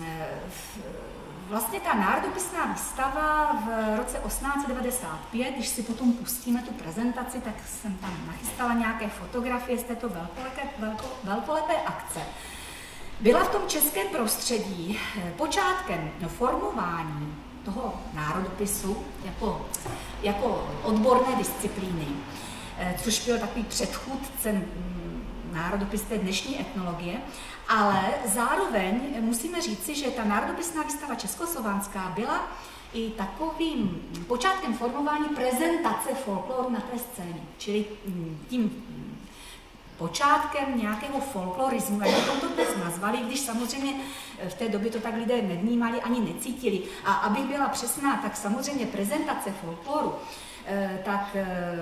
vlastně ta národopisná výstava v roce osmnáct set devadesát pět, když si potom pustíme tu prezentaci, tak jsem tam nachystala nějaké fotografie z této velkolepé, velko, velkolepé akce. Byla v tom českém prostředí počátkem formování toho národopisu jako, jako odborné disciplíny, což byl takový předchůdce národopis té dnešní etnologie, ale zároveň musíme říci, že ta národopisná výstava československá byla i takovým počátkem formování prezentace folkloru na té scéně, čili tím počátkem nějakého folklorismu, jak bychom to dnes nazvali, když samozřejmě v té době to tak lidé nevnímali ani necítili. A abych byla přesná, tak samozřejmě prezentace folkloru, tak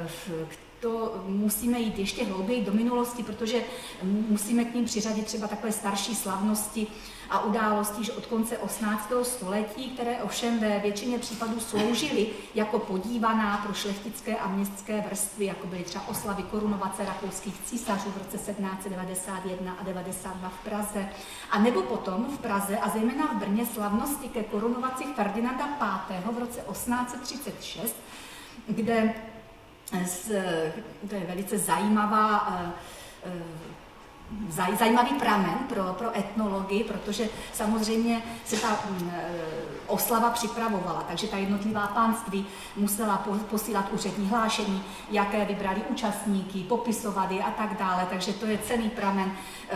to musíme jít ještě hlouběji do minulosti, protože musíme k ním přiřadit třeba takové starší slavnosti a události, že od konce osmnáctého století, které ovšem ve většině případů sloužily jako podívaná pro šlechtické a městské vrstvy, jako byly třeba oslavy korunovace rakouských císařů v roce sedmnáct set devadesát jedna a devadesát dva v Praze, a nebo potom v Praze a zejména v Brně slavnosti ke korunovaci Ferdinanda pátého v roce osmnáct set třicet šest, kde to je velice zajímavá, zajímavý pramen pro, pro etnologii, protože samozřejmě se ta oslava připravovala, takže ta jednotlivá pánství musela posílat úřední hlášení, jaké vybrali účastníky, popisovat je a tak dále, takže to je celý pramen,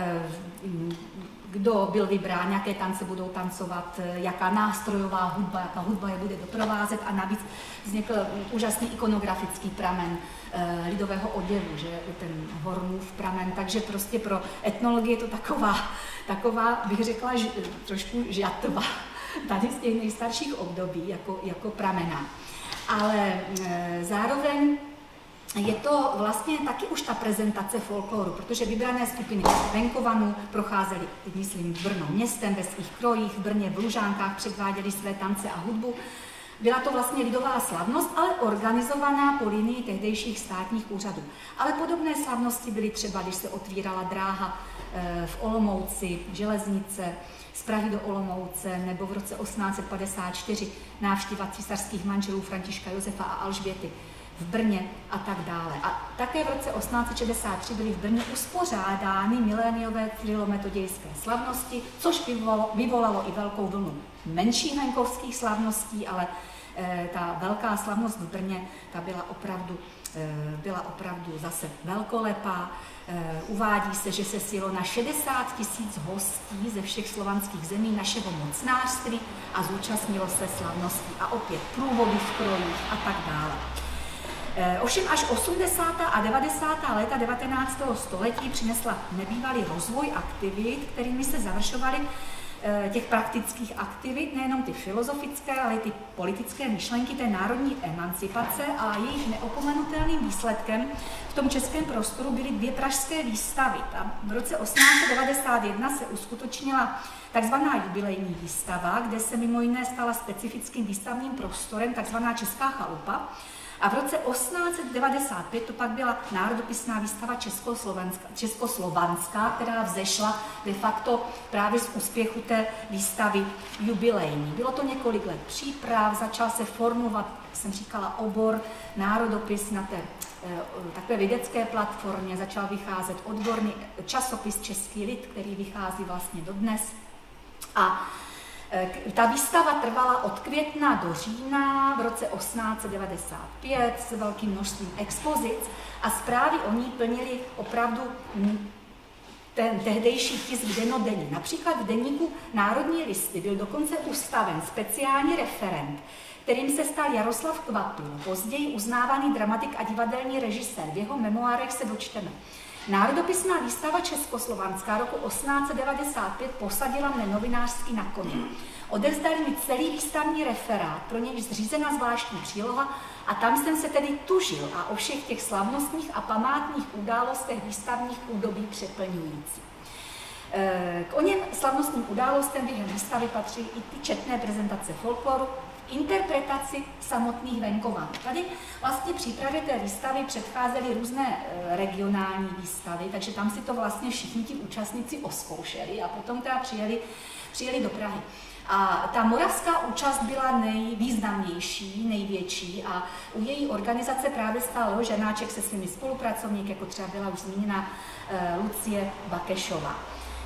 kdo byl vybrán, jaké tance budou tancovat, jaká nástrojová hudba, jaká hudba je bude doprovázet, a navíc vznikl úžasný ikonografický pramen e, lidového oděvu, že ten Hornův pramen, takže prostě pro etnologii je to taková, taková bych řekla, ž, trošku žatva tady z těch nejstarších období jako, jako pramena. Ale e, zároveň je to vlastně taky už ta prezentace folkloru, protože vybrané skupiny venkovanů procházely, myslím, Brno městem ve svých krojích, v Brně v Lužánkách předváděli své tance a hudbu. Byla to vlastně lidová slavnost, ale organizovaná po linii tehdejších státních úřadů. Ale podobné slavnosti byly třeba, když se otvírala dráha v Olomouci, železnice z Prahy do Olomouce, nebo v roce osmnáct set padesát čtyři návštěva císařských manželů Františka Josefa a Alžběty v Brně a tak dále. A také v roce osmnáct set šedesát tři byly v Brně uspořádány miléniové cyrilometodějské slavnosti, což vyvolalo, vyvolalo i velkou vlnu menších venkovských slavností, ale e, ta velká slavnost v Brně, ta byla opravdu, e, byla opravdu zase velkolepá. E, uvádí se, že se sjelo na šedesát tisíc hostí ze všech slovanských zemí našeho mocnářství a zúčastnilo se slavností a opět průvody v krojích a tak dále. Ovšem až osmdesátá a devadesátá léta devatenáctého století přinesla nebývalý rozvoj aktivit, kterými se završovaly těch praktických aktivit, nejenom ty filozofické, ale i ty politické myšlenky té národní emancipace, a jejich neopomenutelným výsledkem v tom českém prostoru byly dvě pražské výstavy. A v roce osmnáct set devadesát jedna se uskutečnila takzvaná jubilejní výstava, kde se mimo jiné stala specifickým výstavním prostorem takzvaná Česká chalupa. A v roce osmnáct set devadesát pět to pak byla národopisná výstava československá, českoslovanská, která vzešla de facto právě z úspěchu té výstavy jubilejní. Bylo to několik let příprav, začal se formovat, jak jsem říkala, obor národopis na té e, takové vědecké platformě, začal vycházet odborný časopis Český lid, který vychází vlastně dodnes. A ta výstava trvala od května do října v roce osmnáct set devadesát pět s velkým množstvím expozic a zprávy o ní plnily opravdu ten tehdejší tisk dennodenní. Například v deníku Národní listy byl dokonce ustaven speciální referent, kterým se stal Jaroslav Kvatul, později uznávaný dramatik a divadelní režisér. V jeho memoárech se dočteme. Národopisná výstava Československá roku osmnáct set devadesát pět posadila mne novinářsky na koně. Odevzdali mi celý výstavní referát, pro nějž zřízena zvláštní příloha, a tam jsem se tedy tužil a o všech těch slavnostních a památných událostech výstavních údobí přeplňující. K oněm slavnostním událostem během výstavy patří i ty četné prezentace folkloru, interpretaci samotných venkovan. Tady vlastně přípravě té výstavy předcházely různé regionální výstavy, takže tam si to vlastně všichni ti účastníci oskoušeli a potom teda přijeli, přijeli do Prahy. A ta moravská účast byla nejvýznamnější, největší a u její organizace právě stál Leo Žernáček se svými spolupracovníky, jako třeba byla už zmíněna Lucie Bakešová.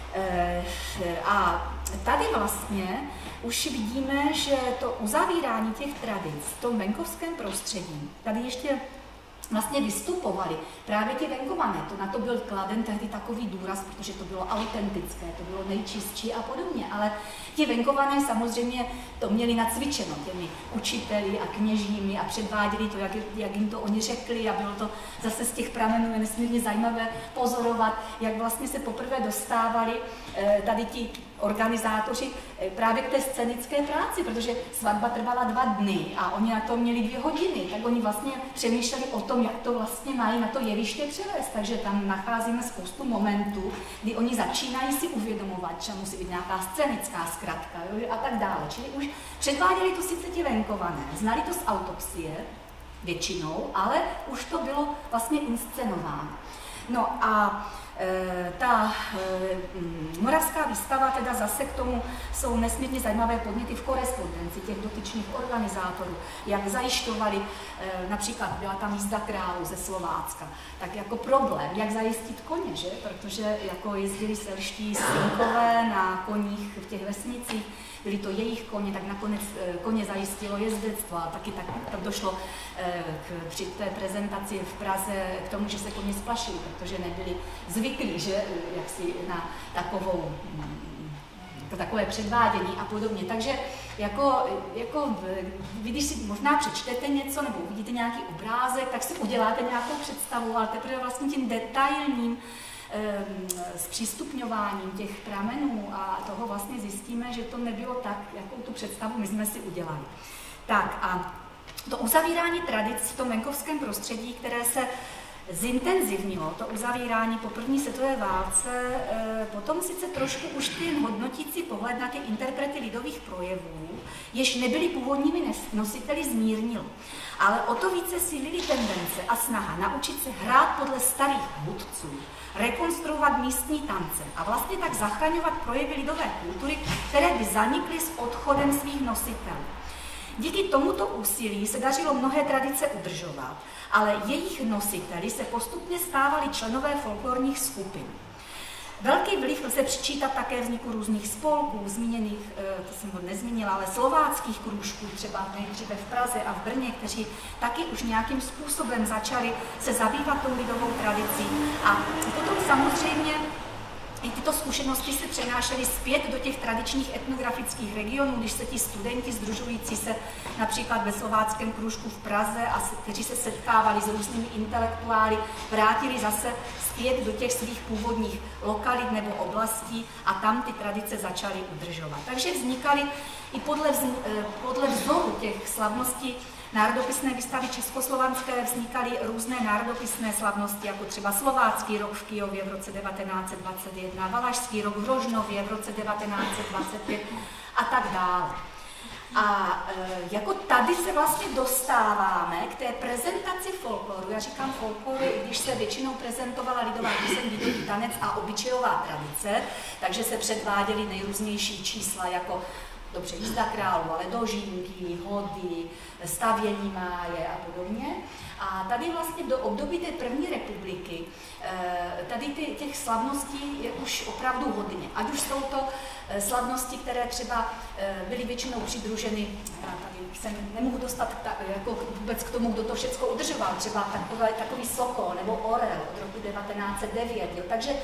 A tady vlastně už vidíme, že to uzavírání těch tradic v tom venkovském prostředí, tady ještě vlastně vystupovali právě ti venkované, to na to byl kladen tehdy takový důraz, protože to bylo autentické, to bylo nejčistší a podobně, ale ti venkované samozřejmě to měli nacvičeno těmi učiteli a kněžími a předváděli to, jak, jak jim to oni řekli, a bylo to zase z těch pramenů nesmírně zajímavé pozorovat, jak vlastně se poprvé dostávali tady ti organizátoři právě k té scénické práci, protože svatba trvala dva dny a oni na to měli dvě hodiny, tak oni vlastně přemýšleli o tom, jak to vlastně mají na to jeviště převést, takže tam nacházíme spoustu momentů, kdy oni začínají si uvědomovat, že musí být nějaká scénická zkratka, jo, a tak dále. Čili už předváděli to sice ti venkované, znali to z autopsie většinou, ale už to bylo vlastně inscenováno. No a e, ta e, moravská výstava, teda zase k tomu jsou nesmírně zajímavé podněty v korespondenci těch dotyčných organizátorů, jak zajišťovali, e, například byla tam jízda králů ze Slovácka, tak jako problém, jak zajistit koně, že? Protože jako jezdili selští synkové na koních v těch vesnicích, byly to jejich koně, tak nakonec koně zajistilo jezdectvo a taky tak, tak došlo k, při té prezentaci v Praze k tomu, že se koně splašili, protože nebyli zvyklí, že jaksi na takovou, takové předvádění a podobně. Takže jako, jako vy, když si možná přečtete něco nebo uvidíte nějaký obrázek, tak si uděláte nějakou představu, ale teprve vlastně tím detailním zpřístupňováním těch pramenů a toho vlastně zjistíme, že to nebylo tak, jakou tu představu my jsme si udělali. Tak a to uzavírání tradic v tom venkovském prostředí, které se zintenzivnilo, to uzavírání po první světové válce, potom sice trošku už ten hodnotící pohled na ty interprety lidových projevů, jež nebyli původními nositeli, zmírnil. Ale o to více sílily tendence a snaha naučit se hrát podle starých vůdců, rekonstruovat místní tance a vlastně tak zachraňovat projevy lidové kultury, které by zanikly s odchodem svých nositelů. Díky tomuto úsilí se dařilo mnohé tradice udržovat, ale jejich nositeli se postupně stávali členové folklorních skupin. Velký vliv lze přičítat také vzniku různých spolků, zmíněných, to jsem ho nezmínila, ale slováckých krůžků, třeba nejdříve v Praze a v Brně, kteří taky už nějakým způsobem začali se zabývat tou lidovou tradicí. A potom samozřejmě i tyto zkušenosti se přenášely zpět do těch tradičních etnografických regionů, když se ti studenti sdružující se například ve slováckém krůžku v Praze a kteří se setkávali s různými intelektuály, vrátili zase zpět do těch svých původních lokalit nebo oblastí a tam ty tradice začaly udržovat. Takže vznikaly i podle, vz, podle vzoru těch slavností národopisné výstavy československé, vznikaly různé národopisné slavnosti, jako třeba Slovácký rok v Kyjově v roce devatenáct set dvacet jedna, Valašský rok v Rožnově v roce devatenáct set dvacet pět a tak dále. A e, jako tady se vlastně dostáváme k té prezentaci folkloru. Já říkám folkloru, i když se většinou prezentovala lidová píseň, lidový tanec a obyčejová tradice, takže se předváděly nejrůznější čísla jako dobře, jízda králů, ale dožínky, hody, stavění máje a podobně. A tady vlastně do období té první republiky, tady těch slavností je už opravdu hodně. Ať už jsou to slavnosti, které třeba byly většinou přidruženy, já tady se nemohu dostat jako vůbec k tomu, kdo to všechno udržoval, třeba takové, takový Sokol nebo Orel od roku devatenáct set devět. Jo. Takže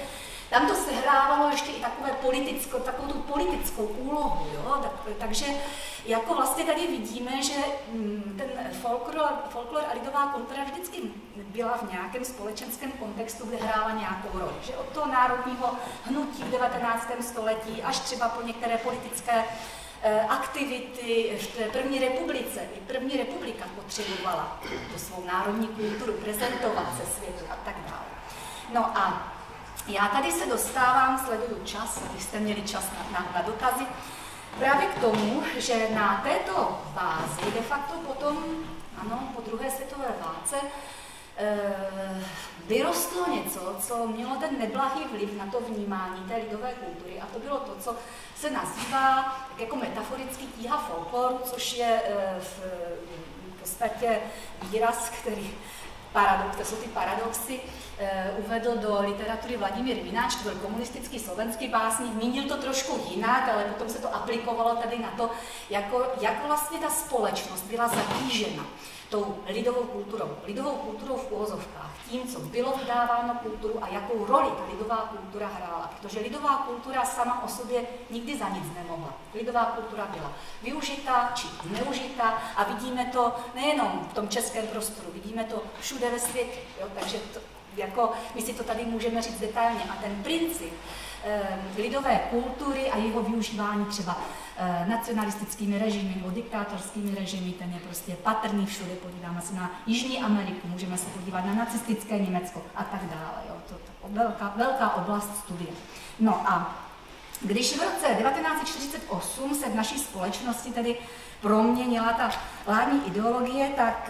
tam to sehrávalo ještě i takové politicko, takovou tu politickou úlohu, jo? Tak, takže jako vlastně tady vidíme, že ten folklor, folklor a lidová kultura vždycky byla v nějakém společenském kontextu, kde hrála nějakou roli. Že od toho národního hnutí v devatenáctém století až třeba po některé politické aktivity v té první republice. I první republika potřebovala tu svou národní kulturu prezentovat se světu a tak dále. No a já tady se dostávám, sleduju čas, abyste měli čas na, na, na dotazy, právě k tomu, že na této bázi de facto potom, ano, po druhé světové válce, e, vyrostlo něco, co mělo ten neblahý vliv na to vnímání té lidové kultury, a to bylo to, co se nazývá tak jako metaforický tíha folkloru, což je e, v, v podstatě výraz, který paradox, to jsou ty paradoxy, e, uvedl do literatury Vladimír Mináč, to byl komunistický slovenský básník, mínil to trošku jinak, ale potom se to aplikovalo tady na to, jako, jak vlastně ta společnost byla zatížena tou lidovou kulturou. Lidovou kulturou v uvozovkách, tím, co bylo vdáváno kulturu a jakou roli ta lidová kultura hrála. Protože lidová kultura sama o sobě nikdy za nic nemohla. Lidová kultura byla využita či neužita a vidíme to nejenom v tom českém prostoru, vidíme to všude ve světě. Jo? Takže to, jako, my si to tady můžeme říct detailně. A ten princip eh, lidové kultury a jeho využívání třeba eh, nacionalistickými režimy nebo diktátorskými režimy, ten je prostě patrný všude. Podíváme se na Jižní Ameriku, můžeme se podívat na nacistické Německo a tak dále. Jo? To, to velká, velká oblast studie. No a když v roce devatenáct set čtyřicet osm se v naší společnosti tedy proměnila ta vládní ideologie, tak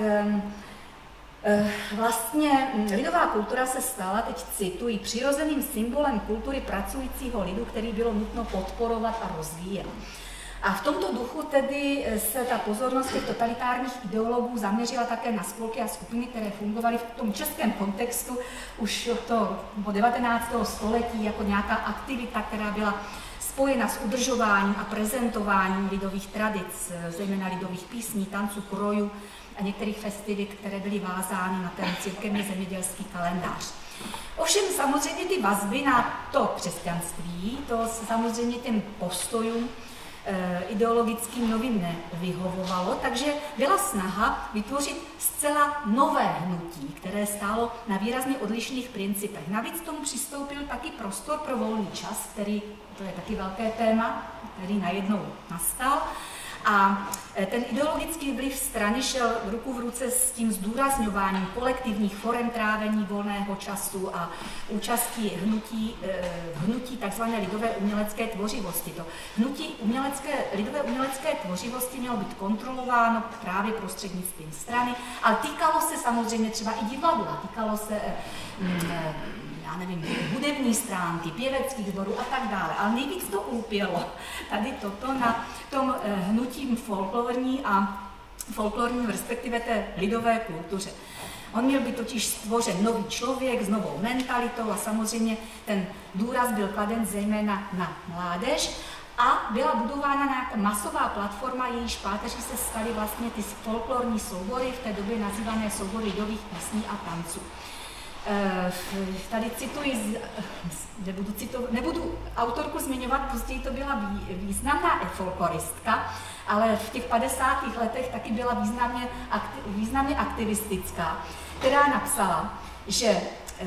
vlastně lidová kultura se stala, teď cituji, přirozeným symbolem kultury pracujícího lidu, který bylo nutno podporovat a rozvíjet. A v tomto duchu tedy se ta pozornost těch totalitárních ideologů zaměřila také na spolky a skupiny, které fungovaly v tom českém kontextu už od toho devatenáctého století jako nějaká aktivita, která byla spojena s udržováním a prezentováním lidových tradic, zejména lidových písní, tanců, krojů a některých festivit, které byly vázány na ten církevně zemědělský kalendář. Ovšem samozřejmě ty vazby na to křesťanství, to samozřejmě těm postojům e, ideologickým novým nevyhovovalo, takže byla snaha vytvořit zcela nové hnutí, které stálo na výrazně odlišných principech. Navíc tomu přistoupil taky prostor pro volný čas, který, to je taky velké téma, který najednou nastal. A ten ideologický vliv strany šel ruku v ruce s tím zdůrazňováním kolektivních forem trávení volného času a účastí hnutí, hnutí tzv. Lidové umělecké tvořivosti. To hnutí umělecké, lidové umělecké tvořivosti mělo být kontrolováno právě prostřednictvím strany, ale týkalo se samozřejmě třeba i divadla, týkalo se já nevím, hudební stránky, pěveckých sborů a tak dále. Ale nejvíc to úpělo tady toto na tom hnutím folklorní a folklorní, respektive té lidové kultuře. On měl být totiž stvořen nový člověk s novou mentalitou a samozřejmě ten důraz byl kladen zejména na mládež a byla budována nějaká masová platforma, jejíž páteří se staly vlastně ty folklorní soubory, v té době nazývané soubory lidových písní a tanců. Tady cituji, nebudu, citovat, nebudu autorku zmiňovat, později to byla významná folkloristka, ale v těch padesátých letech taky byla významně, akti, významně aktivistická, která napsala, že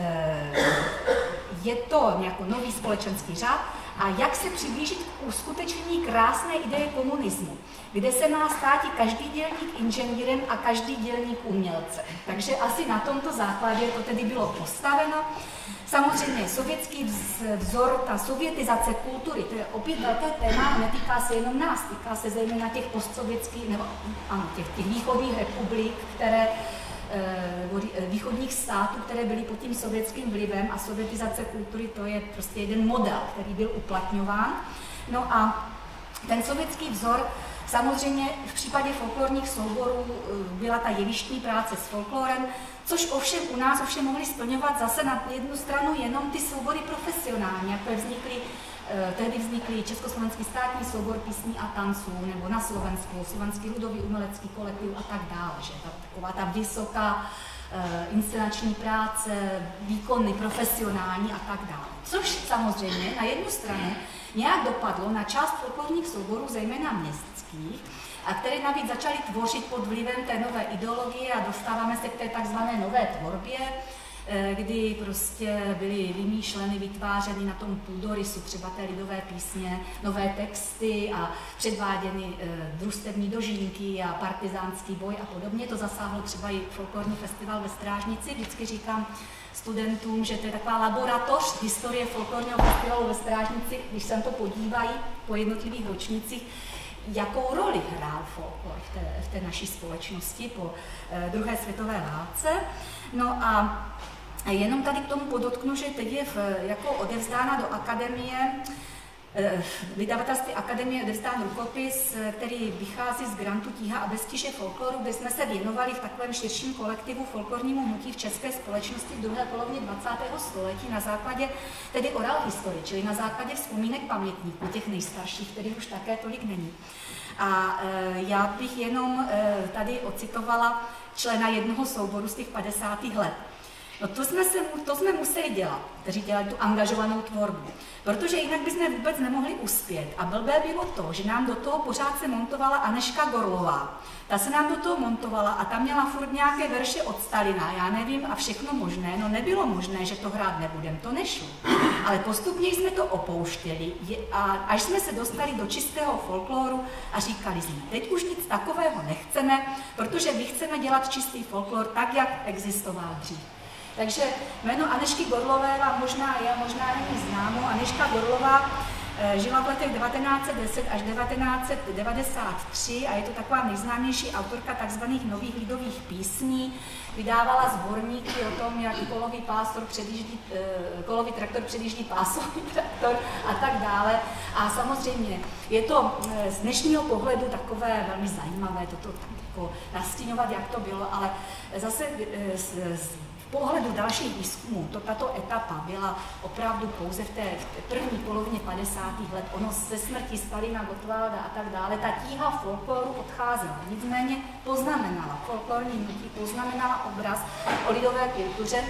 je to nějaký nový společenský řád a jak se přiblížit k uskutečnění krásné ideje komunismu, kde se má stát každý dělník inženýrem a každý dělník umělcem. Takže asi na tomto základě to tedy bylo postaveno. Samozřejmě sovětský vzor, ta sovětizace kultury, to je opět velké téma, netýká se jenom nás, týká se zejména těch postsovětských, nebo ano, těch, těch východních republik, které východních států, které byly pod tím sovětským vlivem, a sovětizace kultury, to je prostě jeden model, který byl uplatňován. No a ten sovětský vzor, samozřejmě v případě folklorních souborů byla ta jevištní práce s folklorem, což ovšem u nás ovšem mohli splňovat zase na jednu stranu jenom ty soubory profesionální, jako je vznikly, tehdy vznikly Československý státní soubor písní a tanců, nebo na Slovensku, Slovenský lidový umělecký kolektiv a tak dále, že ta, taková ta vysoká inscenační práce, výkony profesionální a tak dále. Což samozřejmě na jednu stranu nějak dopadlo na část folklorních souborů, zejména městských, a které navíc začaly tvořit pod vlivem té nové ideologie a dostáváme se k té takzvané nové tvorbě, kdy prostě byly vymýšleny, vytvářeny na tom půdorysu třeba té lidové písně nové texty a předváděny družstevní dožínky a partizánský boj a podobně. To zasáhlo třeba i folklorní festival ve Strážnici. Vždycky říkám studentům, že to je taková laboratoř historie folklorního festivalu ve Strážnici, když se na to podívají po jednotlivých ročnících, jakou roli hrál folklor v té, v té naší společnosti po eh, druhé světové válce. No a jenom tady k tomu podotknu, že teď je v, jako odevzdána do akademie, eh, vydavatelství akademie odevzdán rukopis, který vychází z grantu Tíha a Beztíže folkloru, kde jsme se věnovali v takovém širším kolektivu folklornímu hnutí v české společnosti v druhé polovině dvacátého století na základě tedy oral historie, čili na základě vzpomínek pamětníků, těch nejstarších, kterých už také tolik není. A e, já bych jenom e, tady ocitovala člena jednoho souboru z těch padesátých let. No to jsme, se, to jsme museli dělat, kteří dělali tu angažovanou tvorbu, protože jinak bychom vůbec nemohli uspět. A blbé bylo to, že nám do toho pořád se montovala Anežka Gorlová. Ta se nám do toho montovala a tam měla furt nějaké verše od Stalina, já nevím, a všechno možné. No nebylo možné, že to hrát nebudem, to nešlo. Ale postupně jsme to opouštěli a až jsme se dostali do čistého folkloru a říkali jsme, teď už nic takového nechceme, protože my chceme dělat čistý folklor tak, jak existoval dřív. Takže jméno Anežky Gorlové vám možná je, možná není známo. Anežka Gorlová e, žila v letech devatenáct set deset až devatenáct set devadesát tři a je to taková nejznámější autorka tzv. Nových lidových písní. Vydávala sborníky o tom, jak kolový pástor předjíždí, e, kolový traktor předjíždí pásový traktor a tak dále. A samozřejmě je to e, z dnešního pohledu takové velmi zajímavé toto jako nastíňovat, jak to bylo, ale zase e, z, z, v pohledu dalších výzkumů, to tato etapa byla opravdu pouze v té, v té první polovině padesátých let. Ono se smrti Stalina, Gottwalda a tak dále, ta tíha folkloru odcházela. Nicméně poznamenala, folklorní hnutí poznamenala obraz o lidové kultuře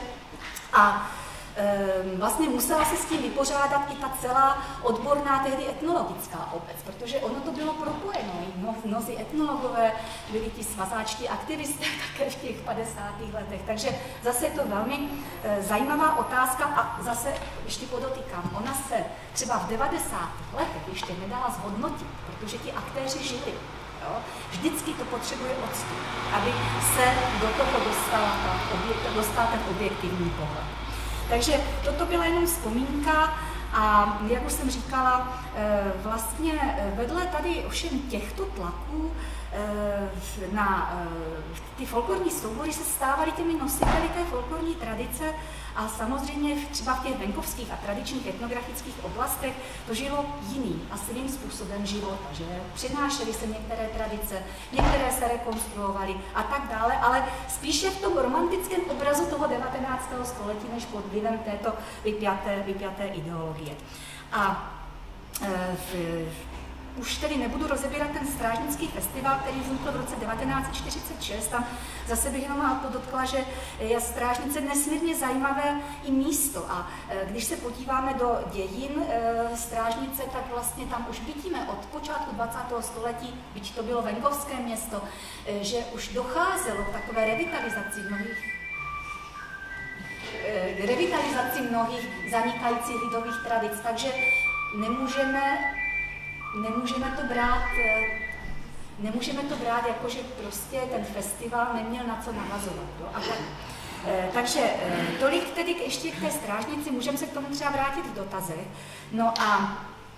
a vlastně musela se s tím vypořádat i ta celá odborná tehdy etnologická obec, protože ono to bylo propojeno. Mnozí etnologové byli ti svazáčtí aktivisté také v těch padesátých letech. Takže zase je to velmi zajímavá otázka a zase ještě podotýkám, ona se třeba v devadesátých letech ještě nedala zhodnotit, protože ti aktéři žili. Jo? Vždycky to potřebuje odstup, aby se do toho dostala ta objekt, dostal ten objektivní pohled. Takže toto byla jenom vzpomínka a jak už jsem říkala, vlastně vedle tady ovšem těchto tlaků na ty folklorní soubory se stávaly těmi nositeli té folklorní tradice a samozřejmě třeba v těch venkovských a tradičních etnografických oblastech to žilo jiný a svým způsobem života, že přinášely se některé tradice, některé se rekonstruovaly a tak dále, ale spíše v tom romantickém obrazu toho devatenáctého století, než pod vlivem této vypjaté, vypjaté ideologie. A e, v, už tedy nebudu rozebírat ten strážnický festival, který vznikl v roce devatenáct set čtyřicet šest. Tam zase bych jenom podotkla, že je Strážnice nesmírně zajímavé i místo. A když se podíváme do dějin Strážnice, tak vlastně tam už vidíme od počátku dvacátého století, byť to bylo venkovské město, že už docházelo k takové revitalizaci mnohých revitalizaci mnohých zanikajících lidových tradic. Takže nemůžeme Nemůžeme to brát, nemůžeme to brát jako, že prostě ten festival neměl na co navazovat. Jo? A tak, takže tolik tedy ještě k té Strážnici, můžeme se k tomu třeba vrátit v dotazech. No a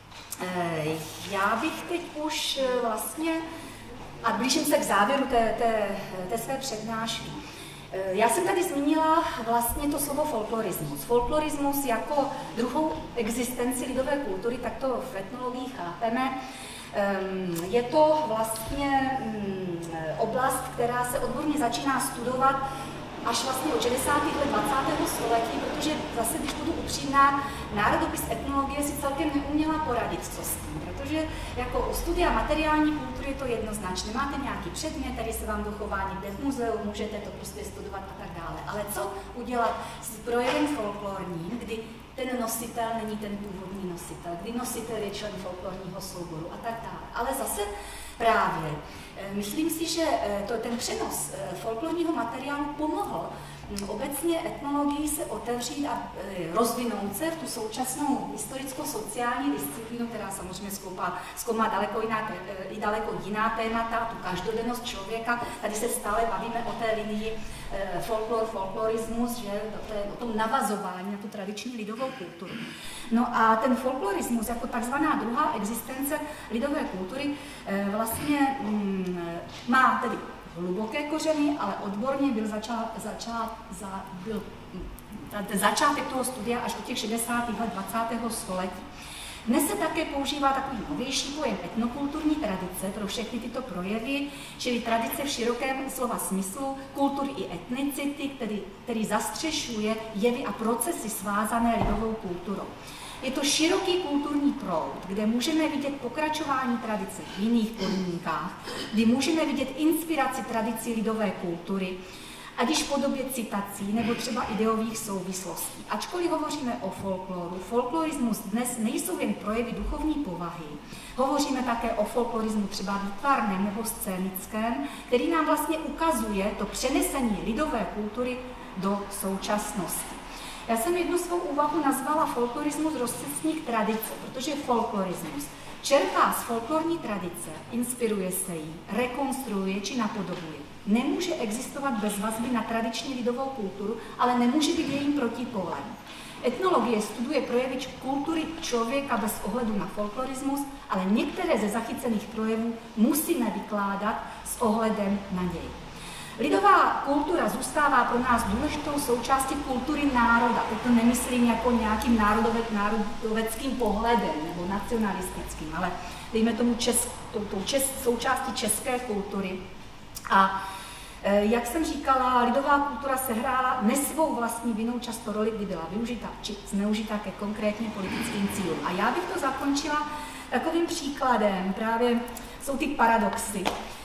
já bych teď už vlastně, a blížím se k závěru té, té, té své přednášky, já jsem tady zmínila vlastně to slovo folklorismus. Folklorismus jako druhou existenci lidové kultury, tak to v etnologii chápeme. Je to vlastně oblast, která se odborně začíná studovat až vlastně od šedesátých let dvacátého století, protože zase, když budu upřímná, národopis etnologie si celkem neuměla poradit, co s tím, protože jako u studia materiální kultury je to jednoznačné. Máte nějaký předmět, který se vám dochová někde v muzeu, můžete to prostě studovat a tak dále. Ale co udělat s projevem folklorním, kdy ten nositel není ten původní nositel, kdy nositel je člen folklorního souboru a tak dále. Ale zase právě myslím si, že to, ten přenos folklorního materiálu pomohl obecně etnologii se otevřít a rozvinout se v tu současnou historicko-sociální disciplínu, která samozřejmě zkoumá, zkoumá daleko jiná, i daleko jiná témata, tu každodennost člověka. Tady se stále bavíme o té linii folklor, folklorismus, že o tom navazování na tu tradiční lidovou kulturu. No a ten folklorismus jako takzvaná druhá existence lidové kultury vlastně má tedy hluboké kořeny, ale odborně byl začát, začát, za, byl ten začátek toho studia až do těch šedesátých let dvacátého století. Dnes se také používá takový novější pojem etnokulturní tradice pro všechny tyto projevy, čili tradice v širokém slova smyslu, kultury i etnicity, který, který zastřešuje jevy a procesy svázané lidovou kulturou. Je to široký kulturní proud, kde můžeme vidět pokračování tradice v jiných podmínkách, kdy můžeme vidět inspiraci tradicí lidové kultury, ať již v podobě citací nebo třeba ideových souvislostí. Ačkoliv hovoříme o folkloru, folklorismus dnes nejsou jen projevy duchovní povahy. Hovoříme také o folklorismu třeba výtvarném nebo scénickém, který nám vlastně ukazuje to přenesení lidové kultury do současnosti. Já jsem jednu svou úvahu nazvala folklorismus rozcestních tradice, protože folklorismus čerpá z folklorní tradice, inspiruje se jí, rekonstruuje či napodobuje. Nemůže existovat bez vazby na tradiční lidovou kulturu, ale nemůže být jejím protipólem. Etnologie studuje projevy kultury člověka bez ohledu na folklorismus, ale některé ze zachycených projevů musíme vykládat s ohledem na něj. Lidová kultura zůstává pro nás důležitou součástí kultury národa. To nemyslím jako nějakým národove, národoveckým pohledem nebo nacionalistickým, ale dejme tomu čes, tou, tou čes, součástí české kultury. A e, jak jsem říkala, lidová kultura sehrála nesvou vlastní vinou často roli, kdy byla využita či zneužita ke konkrétně politickým cílům. A já bych to zakončila takovým příkladem, právě jsou ty paradoxy.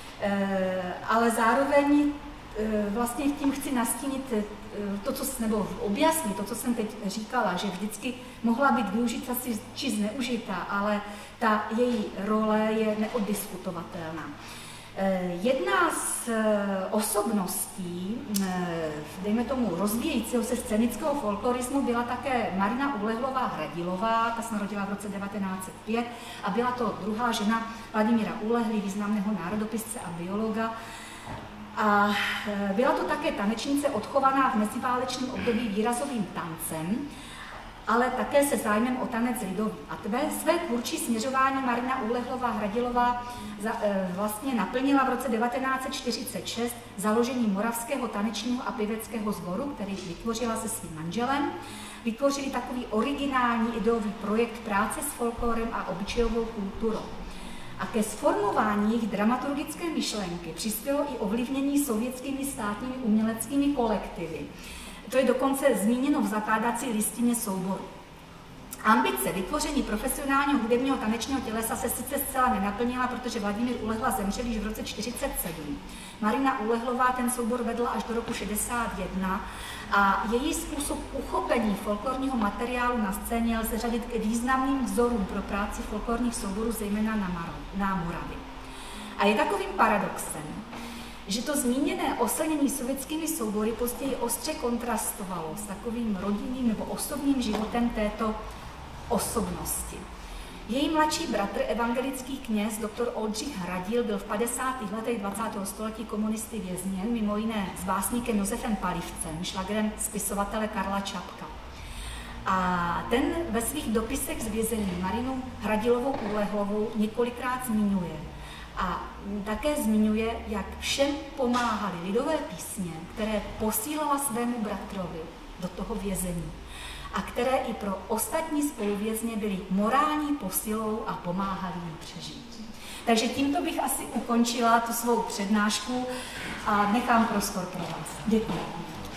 E, ale zároveň e, vlastně tím chci nastínit e, to, co, nebo objasnit to, co jsem teď říkala, že vždycky mohla být využita či zneužita, ale ta její role je neoddiskutovatelná. E, jedna z e, osobností, e, dejme tomu rozvíjejícího se scénického folklorismu, byla také Marina Ulehlová Hradilová, ta se narodila v roce devatenáct set pět a byla to druhá žena Vladimíra Ulehly, významného národopisce a biologa. A e, byla to také tanečnice odchovaná v meziválečném období výrazovým tancem, ale také se zájmem o tanec lidový. A tvé, své tvůrčí směřování Marina Ulehlová Hradilová za, e, vlastně naplnila v roce devatenáct set čtyřicet šest založením Moravského tanečního a pěveckého sboru, který vytvořila se svým manželem. Vytvořili takový originální ideový projekt práce s folklorem a obyčejovou kulturou. A ke sformování jejich dramaturgické myšlenky přispělo i ovlivnění sovětskými státními uměleckými kolektivy. To je dokonce zmíněno v zakládací listině souboru. Ambice vytvoření profesionálního hudebního tanečního tělesa se sice zcela nenaplnila, protože Vladimír Ulehla zemřel již v roce čtyřicet sedm. Marina Ulehlová ten soubor vedla až do roku šedesát jedna a její způsob uchopení folklorního materiálu na scéně lze řadit k významným vzorům pro práci folklorních souborů, zejména na Moravě. A je takovým paradoxem, že to zmíněné oslnění sovětskými soubory později ostře kontrastovalo s takovým rodinným nebo osobním životem této osobnosti. Její mladší bratr, evangelický kněz doktor Oldřich Hradil, byl v padesátých letech dvacátého století komunisty vězněn, mimo jiné s básníkem Josefem Palivcem, švagrem spisovatele Karla Čapka. A ten ve svých dopisech z vězení Marinu Hradilovou Ulehlovou několikrát zmiňuje. A také zmiňuje, jak všem pomáhaly lidové písně, které posílala svému bratrovi do toho vězení a které i pro ostatní spoluvězně byly morální posilou a pomáhaly jim přežít. Takže tímto bych asi ukončila tu svou přednášku a nechám prostor pro vás. Děkuji.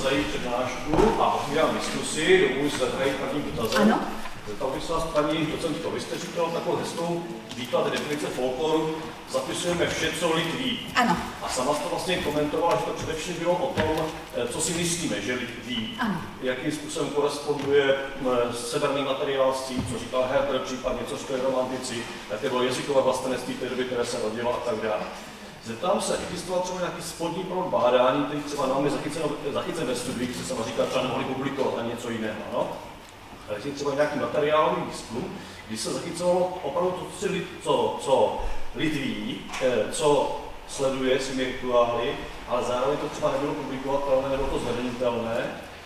zahájit přednášku a otvírám diskusi, domů se zahájit prvním dotazem. Ano. Zeptal bych se vás, paní docentko, vy jste říkal takovou hezkou výklad definice folkloru, zapisujeme vše, co lid ví. Ano. A sama jste vlastně komentovala, že to především bylo o tom, co si myslíme, že lid ví. Ano. Jakým způsobem koresponduje severní materiál s tím, co říkal Herder, případně co říkali romantici, jaké bylo jazykové vlastenectví té doby, které se rodilo a tak dále. Zeptám se, existoval třeba nějaký spodní proud bádání, který třeba nám je zachycen ve studiích, co sama říká, třeba nemohli publikovat a něco jiného, no? Ale je třeba nějaký materiálový výzkum, kdy se zachycovalo opravdu to, co, co lid ví, co sleduje svými rituály, ale zároveň to třeba nebylo publikovatelné, nebylo to zveřejnitelné.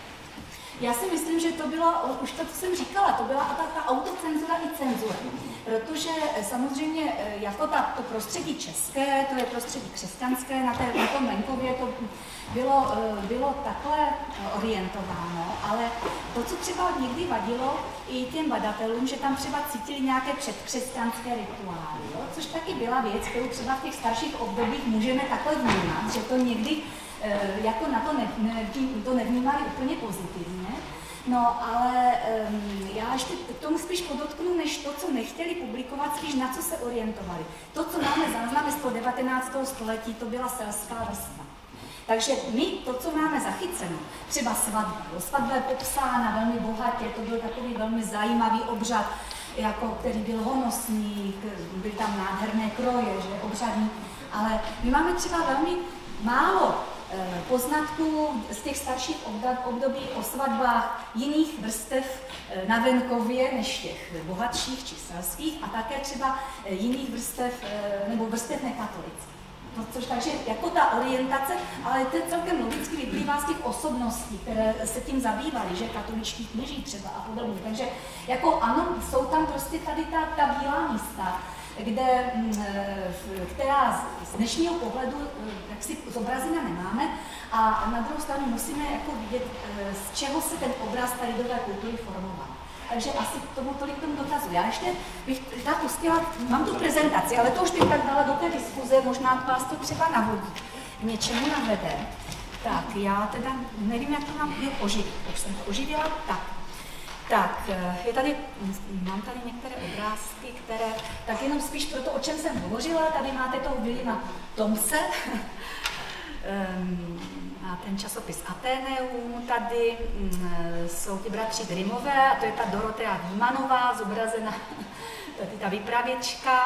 Já si myslím, že to byla, už to, co jsem říkala, to byla ta, ta autocenzura i cenzura. Protože samozřejmě jako ta, to prostředí české, to je prostředí křesťanské, na, té, na tom venkově to bylo, bylo takhle orientováno, ale to, co třeba někdy vadilo i těm badatelům, že tam třeba cítili nějaké předkřesťanské rituály, jo? Což taky byla věc, kterou třeba v těch starších obdobích můžeme takhle vnímat, že to někdy jako na to, ne, ne, to nevnímali úplně pozitivně. No, ale um, já ještě k tomu spíš podotknu, než to, co nechtěli publikovat, spíš na co se orientovali. To, co máme záznamy z toho devatenáctého století, to byla selská vrstva. Takže my, to, co máme zachyceno, třeba svatba. Svatba je popsána velmi bohatě, to byl takový velmi zajímavý obřad, jako, který byl honosný, byly tam nádherné kroje, že, obřadní, ale my máme třeba velmi málo poznatků z těch starších období o svatbách jiných vrstev na venkově než těch bohatších či selských a také třeba jiných vrstev nebo vrstev nekatolických. No, což takže jako ta orientace, ale to celkem logicky vyplývá z těch osobností, které se tím zabývaly, že katoličtí kněží třeba a podobně. Takže jako ano, jsou tam prostě tady ta, ta bílá místa, kde, která z dnešního pohledu jaksi zobrazena nemáme a na druhou stranu musíme jako vidět, z čeho se ten obraz té lidové kultury formoval. Takže asi k tomu tolik tomu dotazu. Já ještě bych teda pustila, mám tu prezentaci, ale to už bych tak dala do té diskuze, možná vás to třeba navodí, k něčemu navede. Tak, já teda nevím, jak to mám oživit, už jsem to oživila, tak. Tak, je tady, mám tady některé obrázky, které, tak jenom spíš pro to, o čem jsem hovořila, tady máte toho Williama Thomse, a ten časopis Ateneum, tady jsou ti bratři Grimmové, a to je ta Dorotea Výmanová, zobrazena, tady ta vypravěčka,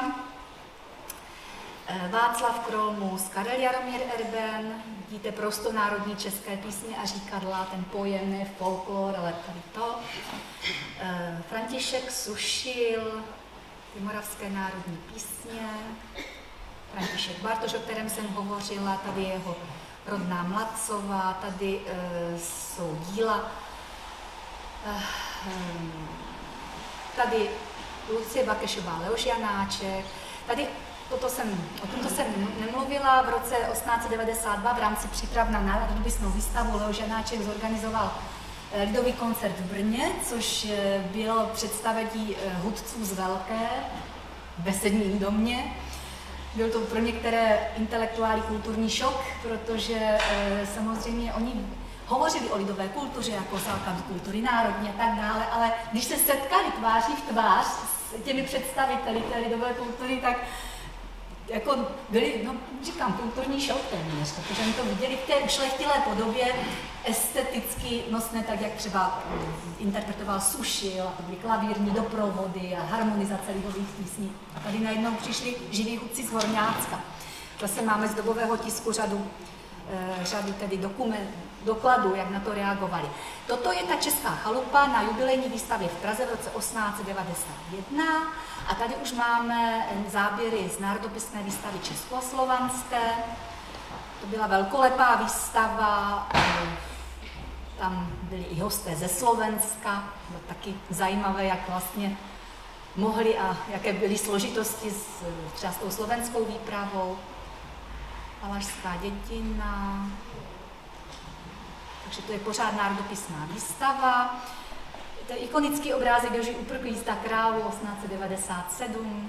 Václav Krolmus, Karel Jaromír Erben, vidíte prostonárodní české písně a říkadla, ten pojem ne folklor, ale tady to. František Sušil, ty moravské národní písně, František Bartoš, o kterém jsem hovořila, tady jeho rodná Mladcová, tady uh, jsou díla. Uh, um, tady Lucie Bakešová, Leoš Janáček, tady Toto jsem, o tomto jsem nemluvila. V roce osmnáct devadesát dva v rámci příprav na národopisnou výstavu Leoš Janáček zorganizoval lidový koncert v Brně, což bylo představení hudců z Velké v besedním domě. Byl to pro některé intelektuály kulturní šok, protože e, samozřejmě oni hovořili o lidové kultuře jako základ kultury národní a tak dále, ale když se setkali tváří v tvář s těmi představiteli té lidové kultury, tak jako byli, no říkám, kulturní šok téměř, protože oni to viděli v té ušlechtilé podobě, esteticky nosné, tak jak třeba interpretoval Sušil, a to byly klavírní doprovody a harmonizace lidových písní. A tady najednou přišli živí hudci z Horňácka. Zase máme z dobového tisku řadu, e, řadu tedy dokument, dokladů, jak na to reagovali. Toto je ta česká chalupa na jubilejní výstavě v Praze v roce osmnáct devadesát jedna. A tady už máme záběry z národopisné výstavy českoslovanské. To byla velkolepá výstava, tam byli i hosté ze Slovenska. Bylo taky zajímavé, jak vlastně mohli a jaké byly složitosti s, třeba s tou slovenskou výpravou. Valašská dětina. Takže to je pořád národopisná výstava. To je ikonický obrázek Joži Uprchlík jízda králu osmnáct devadesát sedm.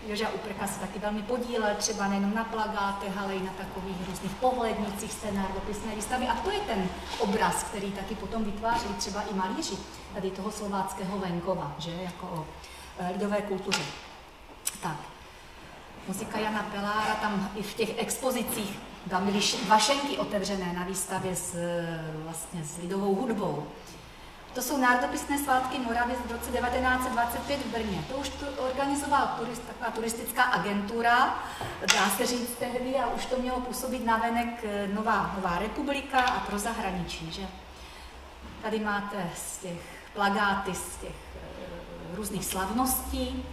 Joža Uprcha se taky velmi podílel, třeba nejenom na plakátech, ale i na takových různých pohlednicích z té národopisné výstavy. A to je ten obraz, který taky potom vytváří třeba i malíři tady toho slováckého venkova, že, jako o lidové kultuře. Tak, muzika Jana Pelára, tam i v těch expozicích, tam byly dva šenky otevřené na výstavě s, vlastně s lidovou hudbou. To jsou národopisné svátky Moravy v roce devatenáct set dvacet pět v Brně. To už tu organizovala turist, taková turistická agentura, dá se říct tehdy, a už to mělo působit navenek Nová, Nová republika a pro zahraničí. Že? Tady máte z těch plakáty z těch e, různých slavností.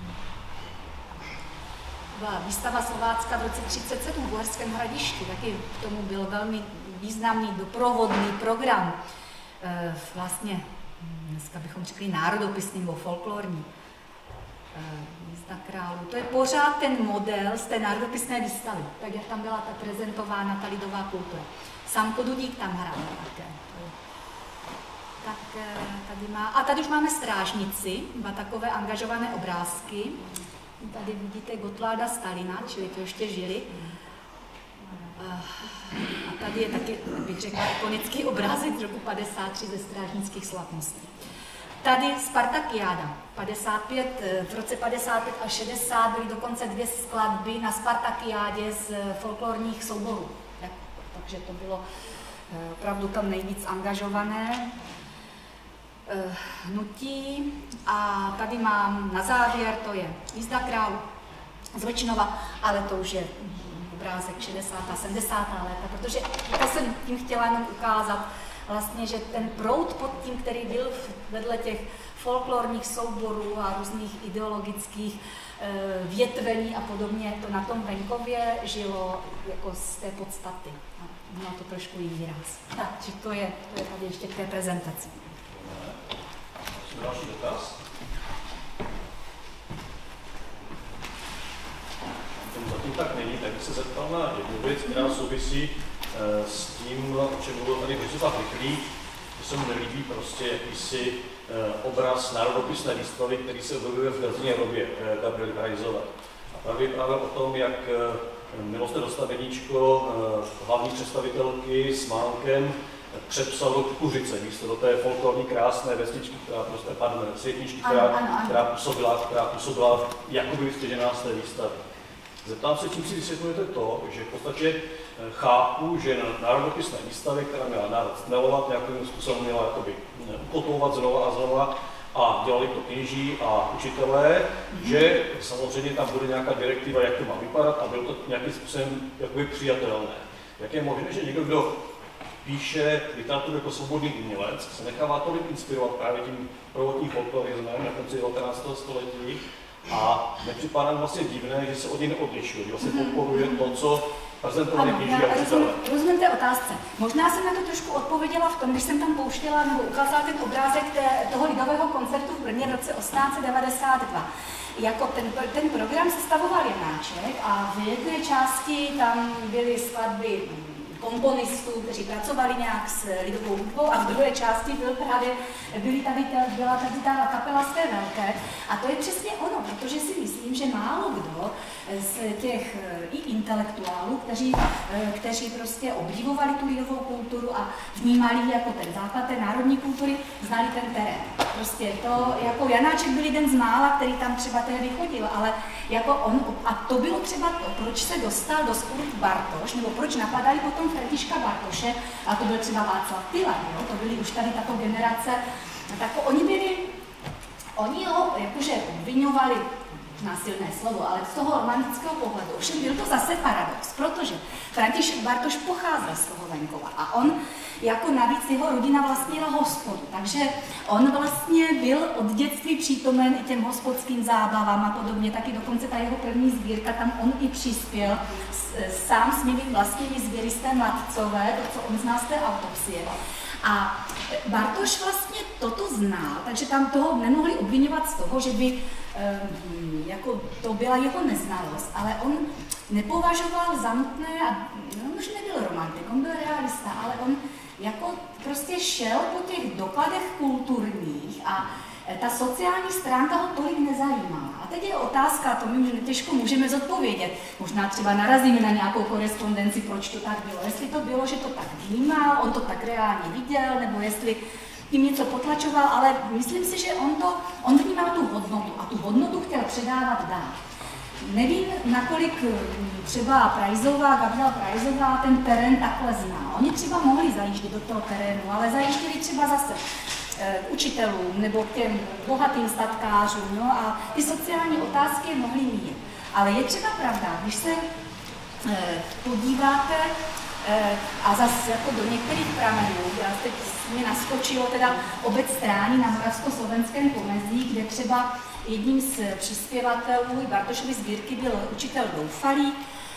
Byla výstava Slovácka v roce třicet sedm v Uherském Hradišti, taky k tomu byl velmi významný doprovodný program. Vlastně, dneska bychom řekli národopisný nebo folklorní. Jízda králů. To je pořád ten model z té národopisné výstavy, tak jak tam byla ta prezentována ta lidová kultura. Samko Dudík tam hrál také. Tak tady má, a tady už máme strážnici, dva takové angažované obrázky. Tady vidíte Gottwalda Stalina, čili to ještě žili. A tady je taky, bych řekla, ikonický obrázek z roku padesát tři ze strážnických slavností. Tady Spartakiáda, padesát pět, v roce padesát pět a šedesát byly dokonce dvě skladby na Spartakiádě z folklorních souborů. Takže to bylo opravdu tam nejvíc angažované hnutí. A tady mám na závěr, to je Jízda králů z Vlčnova, ale to už je obrázek šedesátá sedmdesátá léta, protože to jsem tím chtěla jenom ukázat, vlastně, že ten proud pod tím, který byl vedle těch folklorních souborů a různých ideologických e, větvení a podobně, to na tom venkově žilo jako z té podstaty. Má to trošku jiný výraz. Takže to je, to je tady ještě k té prezentaci. Další dotaz. Zatím tak není, tak bych se zeptal na jednu věc, která souvisí e, s tím, o čem mluvil tady Josef Rychlík, že se mu nelíbí prostě jakýsi e, obraz národopisné výstavy, který se objevuje v Gazině Robě, e, Gabriely Rajzové. A právě právě o tom, jak e, milostné dostaveníčko e, hlavní představitelky s Mánkem přepsalo Kuřice, místo do té folklorní krásné vesničky, která prostě, pardon, světničky, která, ano, ano, ano. která působila, která působila jakoby vystěžená z té výstavy. Zeptám se, čím si vysvětlujete to, že v podstatě chápu, že na národopisné výstavě, která měla národ stmelovat, nějakým způsobem měla jakoby upotovat znova a znova, a dělali to kněží a učitelé, mm-hmm. že samozřejmě tam bude nějaká direktiva, jak to má vypadat, a bylo to nějakým způsobem jakoby přijatelné. Jak je možné, že někdo, kdo píše literaturu jako svobodný umělec, se nechává tolik inspirovat právě tím prvotním folklorismem na konci devatenáctého století, a nepřipadá vlastně divné, že se od něj neodlišuje, že vlastně podporuje to, co prezentovali kněží a učitelé. Rozumím té otázce. Možná jsem na to trošku odpověděla v tom, když jsem tam pouštěla nebo ukázala ten obrázek té, toho lidového koncertu v Brně v roce osmnáct set devadesát dva. Jako ten, ten program sestavoval Janáček a v jedné části tam byly skladby komponistů, kteří pracovali nějak s lidovou hudbou, a v druhé části byl právě, byly tady ta, byla tady ta kapela Své velké. A to je přesně ono, protože si myslím, že málo kdo z těch i intelektuálů, kteří, kteří prostě obdivovali tu lidovou kulturu a vnímali ji jako ten základ té národní kultury, znali ten terén. Prostě to, jako Janáček byl jeden z mála, který tam třeba tehdy chodil, ale jako on, a to bylo třeba to, proč se dostal do sporu Bartoš, nebo proč napadali potom Františka Bartoše, a to byl třeba Václav Pilar, jo? To byly už tady tato generace, tak oni byli, oni ho jakože obviňovali, násilné slovo, ale z toho romantického pohledu. Ovšem byl to zase paradox, protože František Bartoš pocházel z toho venkova a on jako navíc jeho rodina vlastnila hospodu, takže on vlastně byl od dětství přítomen i těm hospodským zábavám a podobně, taky dokonce ta jeho první sbírka, tam on i přispěl sám svými vlastními sběry z té Mladcové, to, co on zná z té autopsie. A Bartoš vlastně toto znal, takže tam toho nemohli obvinovat z toho, že by um, jako to byla jeho neznalost, ale on nepovažoval za nutné, a no, už nebyl romantik, on byl realista, ale on jako prostě šel po těch dokladech kulturních a ta sociální stránka ho tolik nezajímala. A teď je otázka, to my těžko můžeme zodpovědět. Možná třeba narazíme na nějakou korespondenci, proč to tak bylo. Jestli to bylo, že to tak vnímal, on to tak reálně viděl, nebo jestli tím něco potlačoval, ale myslím si, že on, to, on vnímal tu hodnotu a tu hodnotu chtěl předávat dál. Nevím, nakolik třeba Prajzová, Gabriela Prajzová ten terén takhle zná. Oni třeba mohli zajíždět do toho terénu, ale zajížděli třeba zase e, učitelům nebo k těm bohatým statkářům, no, a ty sociální otázky mohli mít. Ale je třeba pravda, když se e, podíváte e, a zase jako do některých pramenů, já teď mě naskočilo teda obec Stráni na Moravskoslovenském pomezí, kde třeba jedním z přispěvatelů Bartošovy sbírky byl učitel Doufalý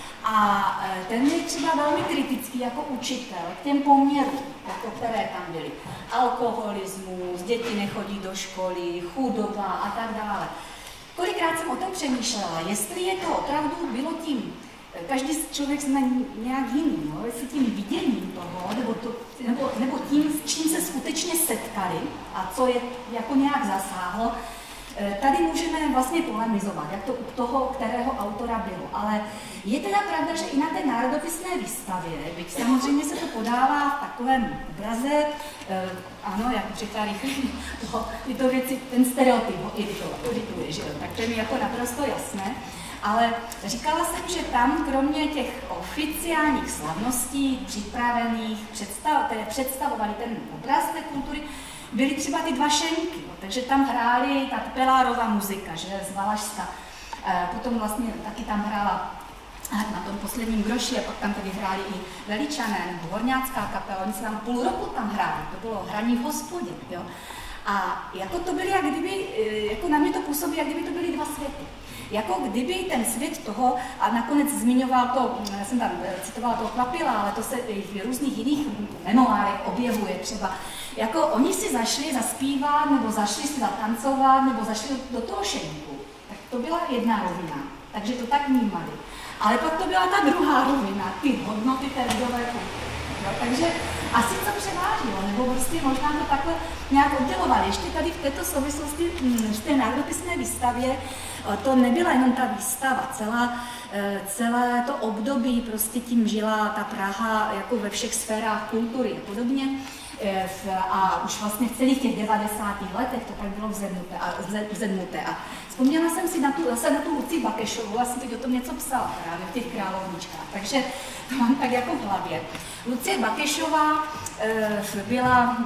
a ten je třeba velmi kritický jako učitel k těm poměrům, jako které tam byly. Alkoholismus, děti nechodí do školy, chudoba a tak dále. Kolikrát jsem o tom přemýšlela, jestli je to opravdu bylo tím, každý člověk jsme nějak jiný, no? Jestli tím viděním toho, nebo, to, nebo, nebo tím, s čím se skutečně setkali a co je jako nějak zasáhlo. Tady můžeme vlastně polemizovat, jak to u toho, kterého autora bylo, ale je teda pravda, že i na té národopisné výstavě, byť samozřejmě se to podává v takovém obraze, ano, jak říká Rychlý, tyto věci, ten stereotyp ho irituje, že jo, tak to je mi jako naprosto jasné, ale říkala jsem, že tam kromě těch oficiálních slavností, připravených, představ, které představovaly ten obraz té kultury, byly třeba ty dva šenky, takže tam hráli ta Pelárova muzika, že, z Valašska. E, potom vlastně taky tam hrála na tom posledním groši a pak tam tady hráli i Veličané nebo Horňácká kapela, oni se tam půl roku tam hráli, to bylo hraní v hospodě, jo. A jako to byly, jak kdyby, jako na mě to působí, jak kdyby to byly dva světy. Jako kdyby ten svět toho, a nakonec zmiňoval to, já jsem tam citovala toho Kvapila, ale to se i v různých jiných memoárech objevuje třeba, jako oni si zašli zaspívat, nebo zašli si zatancovat, nebo zašli do toho šenku. Tak to byla jedna rovina, takže to tak vnímali. Ale pak to byla ta druhá rovina, ty hodnoty té lidové kultury. Takže asi to převážilo, nebo prostě možná to takhle nějak oddělovali. Ještě tady v této souvislosti, v té národopisné výstavě, to nebyla jenom ta výstava, celá, celé to období, prostě tím žila ta Praha jako ve všech sférách kultury a podobně. A už vlastně v celých těch devadesátých letech to tak bylo vzednuté a, vzednuté. A vzpomněla jsem si na tu, zase na tu Lucii Bakešovou, asi teď o tom něco psala právě v těch královničkách, takže to mám tak jako v hlavě. Lucie Bakešová e, byla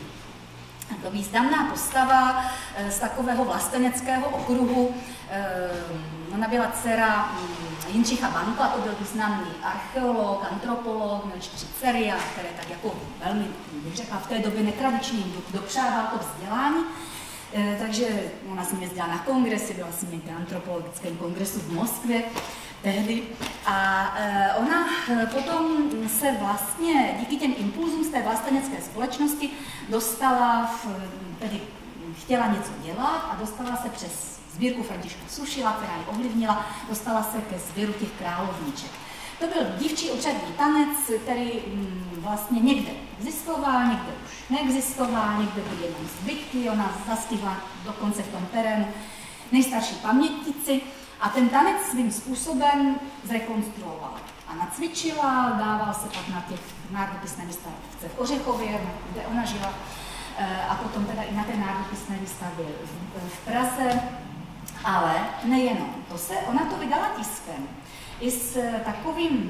to významná postava e, z takového vlasteneckého okruhu. E, ona byla dcera Jindřicha Bankla, to byl významný archeolog, antropolog, měl čtyři dcery, které tak jako velmi, bych řekla, v té době netradičním dopřával to vzdělání. E, takže ona s ním jezdila na kongresy, byla s ním na antropologickém kongresu v Moskvě tehdy. A e, ona potom se vlastně díky těm impulzům z té vlastenecké společnosti dostala, v, tedy chtěla něco dělat a dostala se přes sbírku Františka Sušila, která ji ovlivnila, dostala se ke sběru těch královniček. To byl dívčí očadní tanec, který mm, vlastně někde existoval, někde už neexistoval, někde byly jenom zbytky, ona zastihla dokonce v tom terénu nejstarší pamětnici a ten tanec svým způsobem zrekonstruovala a nacvičila, dával se pak na těch národopisné výstavce v Ořechově, kde ona žila, a potom teda i na té národopisné výstavě v Praze. Ale nejenom, to se, ona to vydala tiskem. I s takovým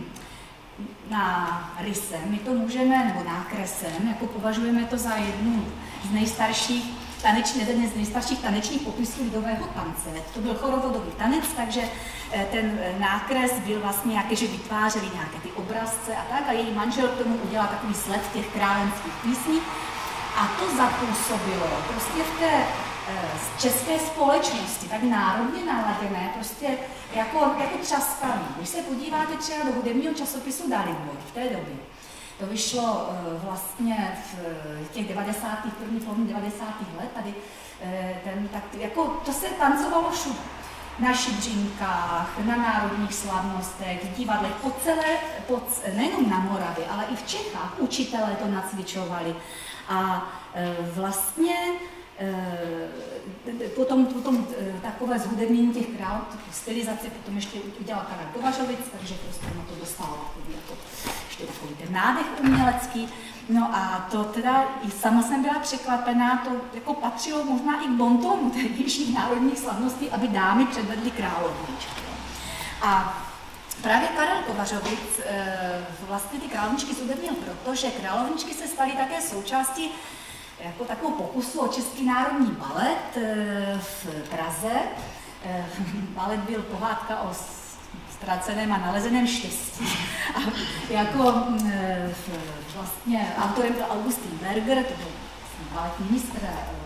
nárysem, my to můžeme, nebo nákresem, jako považujeme to za jednu z nejstarších tanečních, z nejstarších tanečních popisů lidového tance. To byl chorovodový tanec, takže ten nákres byl vlastně nějaký, že vytvářeli nějaké ty obrazce a tak, a její manžel k tomu udělal takový sled těch králenských písní. A to zapůsobilo prostě v té z české společnosti, tak národně naladěné, prostě jako, jako třaskaný. Když se podíváte třeba do hudebního časopisu Dalibor v té době, to vyšlo uh, vlastně v těch devadesátých, první polovinu devadesátých let, tady ten, tak jako to se tancovalo všude. Na šibřínkách, na národních slavnostech, v divadlech, po celé, po, nejenom na Moravě, ale i v Čechách učitelé to nacvičovali. A e, vlastně Potom, potom takové zhudebnění těch král, stylizaci potom ještě udělal Karel Kovařovic, takže prostě ono to dostalo jako, ještě takový ten nádech umělecký. No a to teda i sama jsem byla překvapená, to jako patřilo možná i k bontonu tehdejších národních slavností, aby dámy předvedly královničky. A právě Karel Kovařovic vlastně ty královničky zhudebnil proto, že královničky se staly také součástí jako takovou pokusu o český národní balet v Praze. Balet byl pohádka o ztraceném a nalezeném štěstí. A jako vlastně autorem byl Augustin Berger, to byl baletní mistr,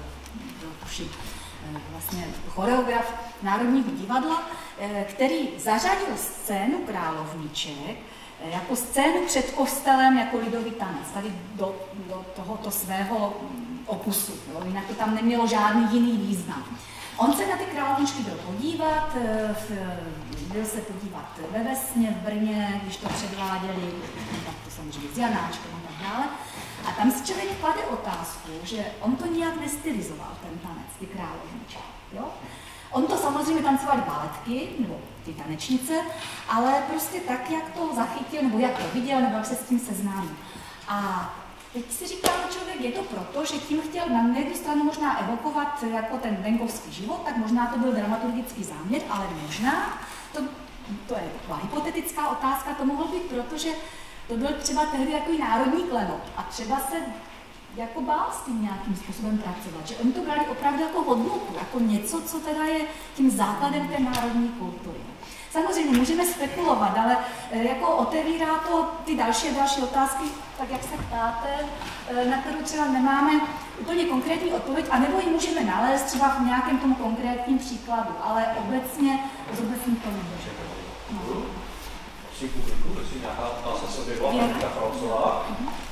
vlastně choreograf Národního divadla, který zařadil scénu královniček jako scénu před kostelem jako lidový tanec, tady do, do tohoto svého opusu, jo? Jinak to tam nemělo žádný jiný význam. On se na ty královničky byl podívat, byl se podívat ve Vesně, v Brně, když to předváděli, tak to samozřejmě s Janáčkem a tak dále. A tam si člověk klade otázku, že on to nijak nestylizoval, ten tanec, ty královničky. Jo? On to samozřejmě tancovali baletky, nebo ty tanečnice, ale prostě tak, jak to zachytil, nebo jak to viděl, nebo jak se s tím seznámil. A teď si říká člověk, je to proto, že tím chtěl na jednu stranu možná evokovat jako ten venkovský život, tak možná to byl dramaturgický záměr, ale možná, to, to je taková hypotetická otázka, to mohlo být proto, že to byl třeba tehdy takový národní klenot a třeba se jako bál s tím nějakým způsobem pracovat, že oni to brali opravdu jako hodnotu, jako něco, co teda je tím základem té národní kultury. Samozřejmě můžeme spekulovat, ale jako otevírá to ty další a další otázky, tak jak se ptáte, na kterou třeba nemáme úplně konkrétní odpověď, anebo ji můžeme nalézt třeba v nějakém tom konkrétním příkladu, ale obecně z obecní to nemůže. No. Si publiku, prosím, nějaká se sobě byla Marika Francová.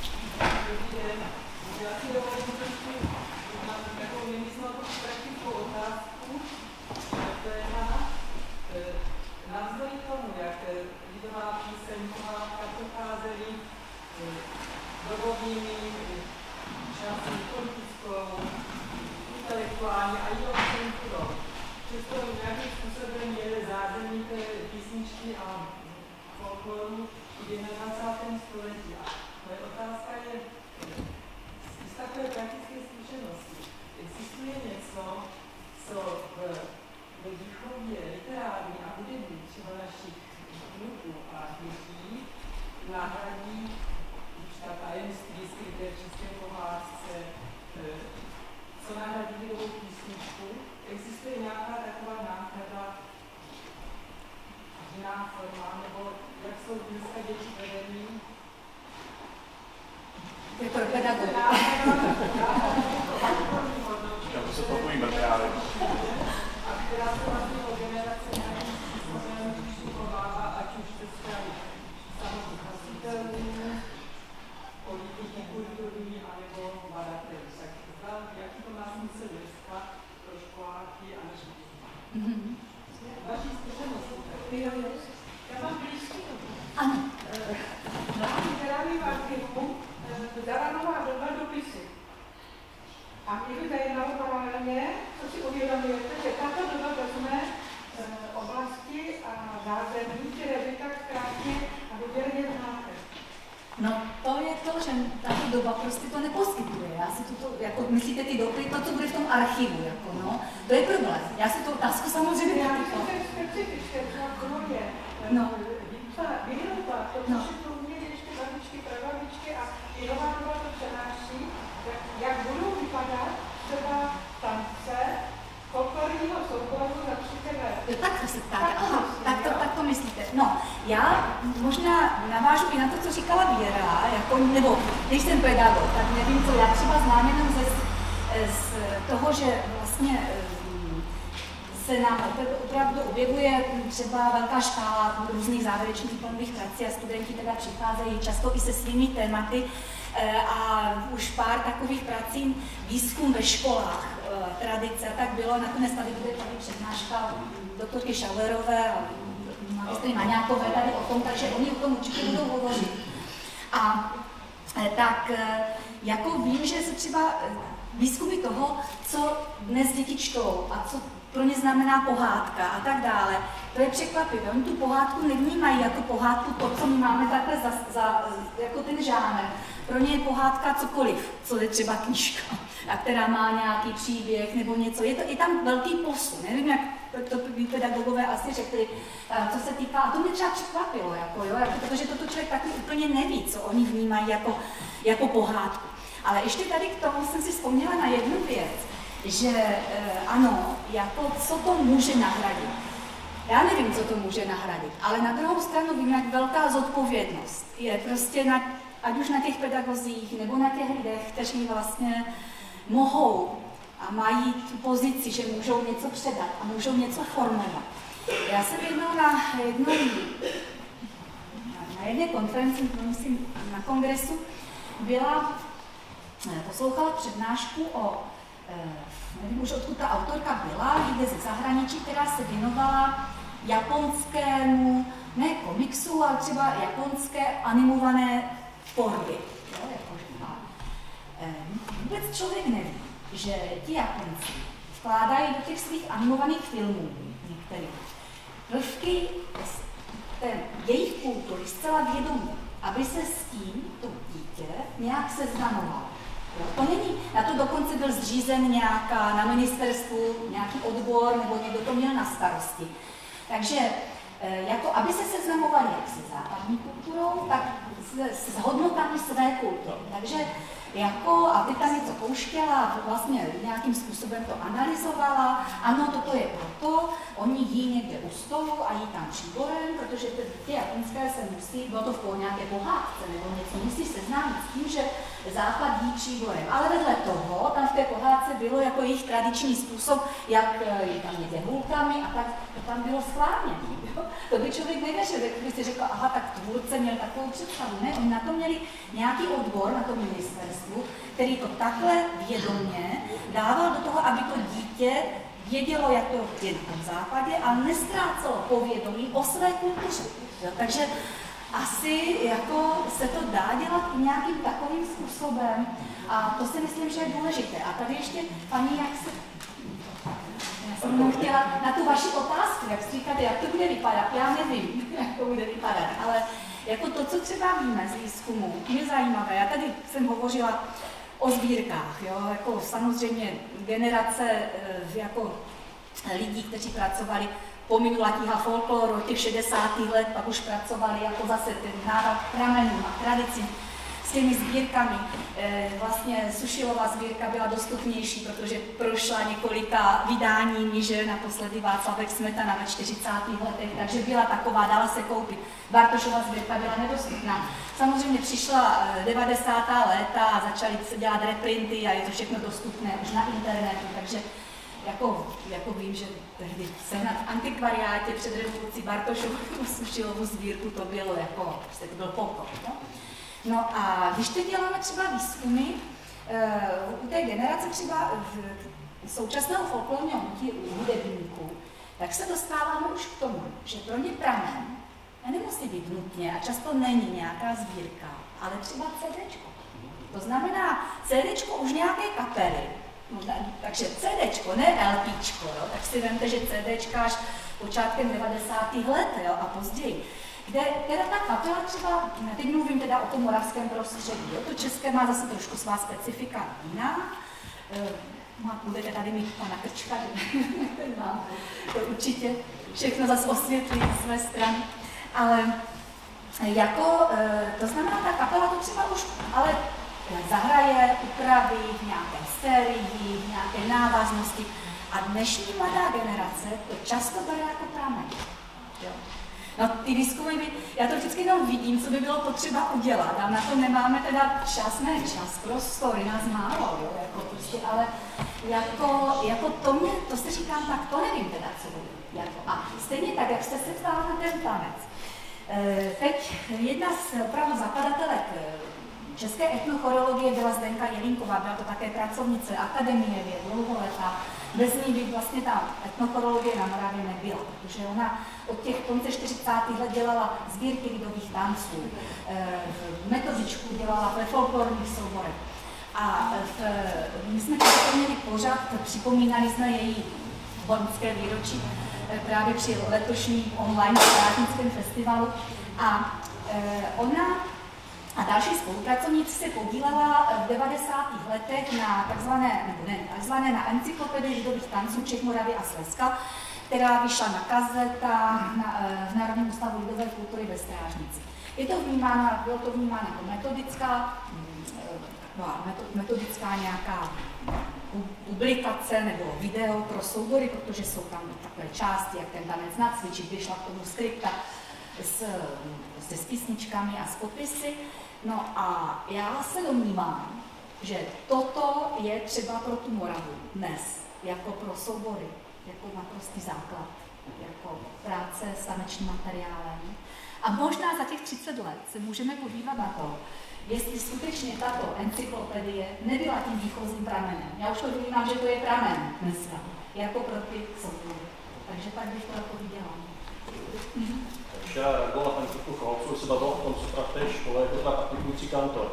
Já si dovolím trošku na takovou nemyslnou praktickou otázku, to je na navzdory tomu, jak lidová píseň, pohádka procházely dobovými časy politickou, intelektuální a jinou kulturou. Přesto nějakým způsobem je zázemí té písničky a folkloru i v jednadvacátém století. A moje otázka je, z takové praktické zkušenosti existuje něco, co v, ve výchově literární a hudební třeba našich vnuků a dětí nahradí už ta tajemství skryté v české pohádce, co nahradí lidovou písničku. Existuje nějaká taková náhrada, jiná forma, nebo jak jsou dneska děti vedení? Je to pedagog. Já to se takový materiály. A která se vlastně o generace nějakým způsobem vychovává, ať už ze strany samotných hostitelů, politiky kulturní, anebo badatelů. Tak jaký to má smysl dneska pro školáky a naše děti? Vaší zkušenosti. Já mám blízký. Ano. Na literárním archivu dala nová doba dopisy. A mě by zajímalo paralelně, co si uvědomujete, že tato doba vezme e, oblasti a zázemí, které vy tak krásně a důvěrně znáte. No to je to, že tato doba prostě to neposkytuje. Já si toto, jako myslíte ty doby, to, co bude v tom archivu, jako no, to je problém. Já si tu otázku samozřejmě já myslím, že je specifické, třeba v Kromě, no. Výroba, to, co no. Si uměli ještě babičky, prababičky a i nová doba to přenáší, jak, jak budou vypadat třeba tance folklorního souboru za třicet let. Tak to se ptáte, aha, tak to, tak to myslíte. No, já možná navážu i na to, co říkala Věra, jako, nebo když jsem pedagog, tak nevím co, já třeba znám jenom ze, z toho, že vlastně se nám opravdu objevuje třeba velká škála různých závěrečných diplomových prací a studenti teda přicházejí často i se svými tématy a už pár takových prací, výzkum ve školách, tradice a tak bylo. Nakonec tady bude tady přednáška doktorky Šauerové a magistry Maňákové tady o tom, takže oni o tom určitě budou hovořit. A tak jako vím, že se třeba výzkumy toho, co dnes děti čtou a co pro ně znamená pohádka a tak dále. To je překvapivé. Oni tu pohádku nevnímají jako pohádku to, co my máme takhle za, za jako ten žánr. Pro ně je pohádka cokoliv, co je třeba knížka, a která má nějaký příběh nebo něco. Je, to, je tam velký posun. Nevím, jak to, to by pedagogové asi řekli, co se týká, a to mě třeba překvapilo, jako, jo, jako, protože toto člověk taky úplně neví, co oni vnímají jako, jako pohádku. Ale ještě tady k tomu jsem si vzpomněla na jednu věc, že e, ano, jako co to může nahradit. Já nevím, co to může nahradit, ale na druhou stranu vím, jak velká zodpovědnost je prostě na, ať už na těch pedagozích nebo na těch lidech, kteří vlastně mohou a mají tu pozici, že můžou něco předat a můžou něco formovat. Já jsem jednou na jednom, na jedné konferenci, myslím na kongresu, byla, poslouchala přednášku o, nevím už odkud ta autorka byla, jde ze zahraničí, která se věnovala japonskému, ne komiksu, ale třeba japonské animované tvorby. Vůbec člověk neví, že ti Japonci vkládají do těch svých animovaných filmů některých prvky ten, jejich kultury zcela vědomí, aby se s tím to dítě nějak seznamovalo. To není, na to dokonce byl zřízen nějaká, na ministerstvu nějaký odbor, nebo někdo to měl na starosti. Takže jako, aby se seznamovali jak se západní kulturou, tak s, s hodnotami své kultury. Takže jako, aby tam něco pouštěla, vlastně nějakým způsobem to analyzovala, ano, toto je proto, oni jí někde u stolu a jí tam příborem, protože ty japonské se musí, bylo to v nějaké pohádce nebo něco, musí seznámit s tím, že západ jí příborem. Ale vedle toho, tam v té pohádce bylo jako jejich tradiční způsob, jak je tam jede hůlkami a tak to tam bylo schválněné. To by člověk nevěřil, kdyby si řekl, aha, tak tvůrce měl takovou představu. Ne, oni na to měli nějaký odbor na tom ministerstvu, který to takhle vědomě dával do toho, aby to dítě vědělo, jak to je na tom západě, ale nestrácelo povědomí o své kultuře. Takže asi jako se to dá dělat i nějakým takovým způsobem a to si myslím, že je důležité. A tady ještě, paní, jak se... Já jsem chtěla na tu vaši otázku, jak si říkáte, jak to bude vypadat. Já nevím, jak to bude vypadat, ale jako to, co třeba víme z výzkumu, je zajímavé. Já tady jsem hovořila o sbírkách, jo? Jako samozřejmě generace jako lidí, kteří pracovali po minulatích a folkloru od těch šedesátých let, pak už pracovali jako zase ten návrat pramenů a tradici s těmi sbírkami. Vlastně Sušilová sbírka byla dostupnější, protože prošla několika vydáními, že naposledy Václavek Smetana ve čtyřicátých letech, takže byla taková, dala se koupit. Bartošova sbírka byla nedostupná. Samozřejmě přišla devadesátá léta a začaly se dělat reprinty a je to všechno dostupné už na internetu, takže jako, jako vím, že tehdy sehnat v antikvariátě před revolucí Bartošovu Sušilovu sbírku to bylo jako, prostě to byl pokoj. No? No a když teď děláme třeba výzkumy u té generace třeba současného folklorního hudebníků, tak se dostáváme už k tomu, že pro ně pramen nemusí být nutně a často není nějaká sbírka, ale třeba CDčko. To znamená CDčko už nějaké kapely. No, takže CDčko, ne LPčko, jo? Tak si vemte, že CDčka až počátkem devadesátých let, jo? A později. Kde teda ta kapela třeba, teď mluvím teda o tom moravském prostředí, jo? To české má zase trošku svá specifika jiná. Má, budete tady mít pana Krčka, mám to určitě všechno zase osvětlí z své strany. Ale jako, to znamená, ta kapela to třeba už, ale zahraje, upraví v nějaké sérii, v nějaké návaznosti. A dnešní mladá generace to často bere jako pramen. No ty výzkumy, by, já to vždycky jenom vidím, co by bylo potřeba udělat. A na to nemáme teda čas, ne čas, prostor, je nás málo, jo, jako prostě, ale jako, jako to mě, to si říkám, tak to nevím teda, co bude. Jako. A stejně tak, jak jste se ptala na ten tanec. E, teď jedna z opravdu zakladatelek české etnochoreologie byla Zdenka Jelínková, byla to také pracovnice Akademie věd, dlouholetá. Bez ní by vlastně ta etnochoreologie na Moravě nebyla, protože ona od těch konce čtyřicátých let dělala sbírky lidových tanců, metodičku dělala ve folklorních souborech. A v, my jsme to měli pořád, připomínali jsme její loňské výročí právě při letošním online státnickém festivalu. A e, ona a další spolupracovníci se podílela v devadesátých letech na takzvané, nebo ne, takzvané na encyklopedii lidových tanců Čech, Moravy a Slezska, která vyšla na kazetách na, v Národním ústavu lidové kultury ve Strážnici. Je to vnímáno, bylo to vnímáno jako metodická, no, metodická nějaká publikace nebo video pro soubory, protože jsou tam takové části, jak ten tanec nacvičit, vyšla k tomu skripta s, se s písničkami a s podpisy. No a já se domnívám, že toto je třeba pro tu Moravu dnes, jako pro soubory, jako naprostý základ, jako práce s tanečním materiálem. A možná za těch třicet let se můžeme podívat na to, jestli skutečně tato encyklopedie nebyla tím výchozím pramenem. Já už to vnímám, že to je pramen dneska, jako pro ty soubory. Takže tak bych to odpověděla. Ještě reagoval na paní Krku Chalcovou, se bavil o tom, co v té škole jako tak aplikující kantor.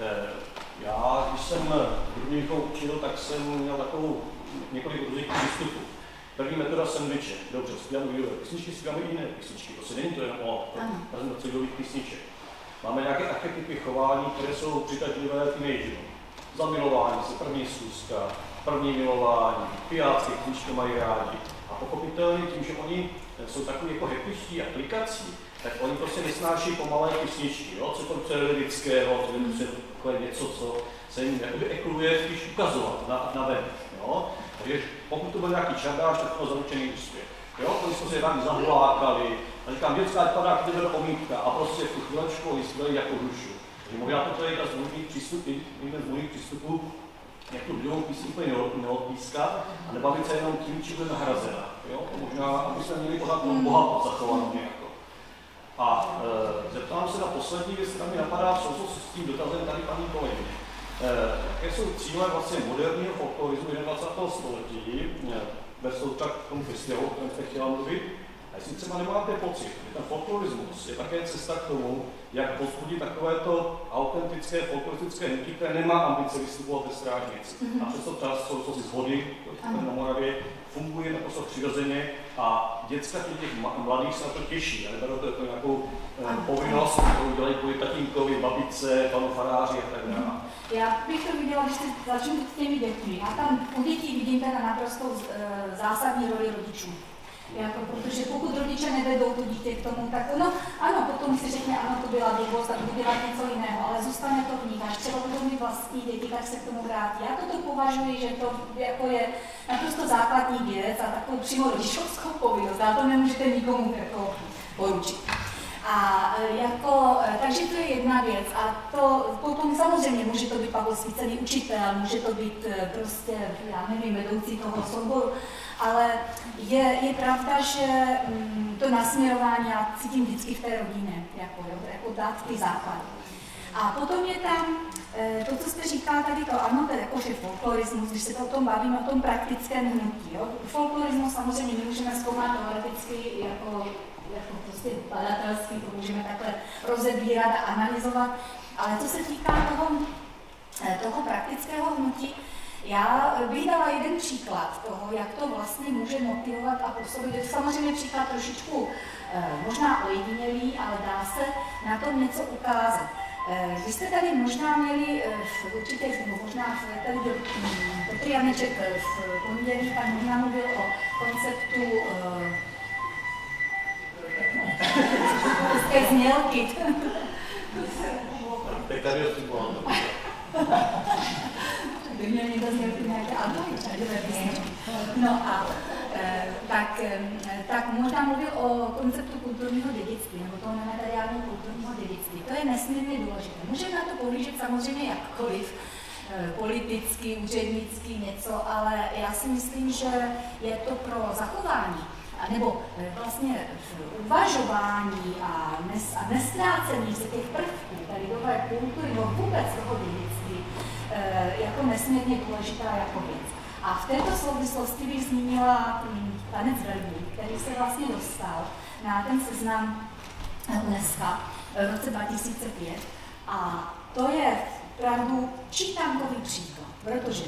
Já, když jsem druhý výchovu učil, tak jsem měl takovou několik různých přístupů. První metoda sandviče. Dobře, zpíváme lidové písničky, zpíváme i jiné písničky. Prostě není to jen o prezentaci lidových písniček. Máme nějaké archetypy chování, které jsou přitažlivé teenagerům. Zamilování se, první schůzka, první milování, pijáci, knížky mají rádi. A pochopitelně tím, že oni jsou takový jako hektičtí a klikací, tak oni prostě nesnáší pomalé písničky, jo? Co to je lirického, co je to něco, co se jim ekluje spíš ukazovat na, na ven. Jo? Takže pokud to byl nějaký čardáš, tak to zaručený úspěch. Jo? Oni jsme se tam zahulákali, a říkám, dětská vypadá, když to omítka a prostě v tu chvílečku oni skvělí jako dušu. Takže možná to je jedna z možných přístupů, jeden z možných přístupů, jak tu druhou písni úplně neodpískat a nebavit se jenom tím, či bude nahrazena. Jo? Možná, aby jsme měli pořád bohatost zachovanou nějakou. A e, zeptám se na poslední věc, která mi napadá v souvislosti s tím dotazem tady paní kolegyně. Jaké jsou cíle vlastně moderního folklorismu dvacátého století, ve tak k tomu festivalu, o kterém jste chtěla mluvit? A jestli třeba nemáte pocit, že ten folklorismus je také cesta k tomu, jak povzbudit takovéto autentické folkloristické hnutí, které nemá ambice vystupovat ve Strážnici. Mm-hmm. A přesto čas souvislosti s vody na Moravě funguje naprosto přirozeně a děcka těch mladých se na to těší a neberou to jako nějakou eh, povinnost, kterou dělají kvůli tatínkovi, babice, panu faráři a tak dále. Já bych to viděla, když začnu s těmi dětmi. A tam u dětí vidím teda naprosto e, zásadní roli rodičů. Jako, protože pokud rodiče nevedou to dítě k tomu, tak no, ano, potom si řekne, ano, to byla blbost a budu dělat něco jiného, ale zůstane to v nich. Až třeba budou mít vlastní děti, tak se k tomu vrátí. Já toto považuji, že to jako je naprosto základní věc a takovou přímo rodičovskou povinnost. A to nemůžete nikomu jako poručit. A jako, takže to je jedna věc. A to potom samozřejmě může to být pak osvícený učitel, může to být prostě, já nevím, vedoucí toho souboru, ale je, je pravda, že mm, to nasměrování já cítím vždycky v té rodině, jako, jako dát ty základy. A potom je tam e, to, co jste říkala tady, to ano, to je jako že folklorismus, když se to o tom bavíme, o tom praktickém hnutí. Jo? Folklorismus samozřejmě my můžeme zkoumat teoreticky jako jako prostě badatelství, to můžeme takhle rozebírat a analyzovat, ale co se týká toho, toho praktického hnutí, já bych dala jeden příklad toho, jak to vlastně může motivovat a působit. Samozřejmě příklad trošičku možná ojedinělý, ale dá se na tom něco ukázat. Vy jste tady možná měli v určitých, nebo možná v tady Petr Janeček v pondělí, pan možná mluvil o konceptu Hezké znělky. Tak tady odstupoval. By měl někdo znělky nějaké albumové písničky. No a e, tak, e, tak možná mluvil o konceptu kulturního dědictví, nebo toho nemateriálního kulturního dědictví. To je nesmírně důležité. Můžeme na to pohlížet samozřejmě jakkoliv, e, politicky, úřednicky něco, ale já si myslím, že je to pro zachování nebo vlastně uvažování a, nes, a nestrácení se těch prvků lidové kultury nebo vůbec toho dědictví e, jako nesmírně důležitá jako věc. A v této souvislosti bych zmínila m, tanec verbů, který se vlastně dostal na ten seznam UNESCO v roce dva tisíce pět. A to je opravdu čítankový příklad, protože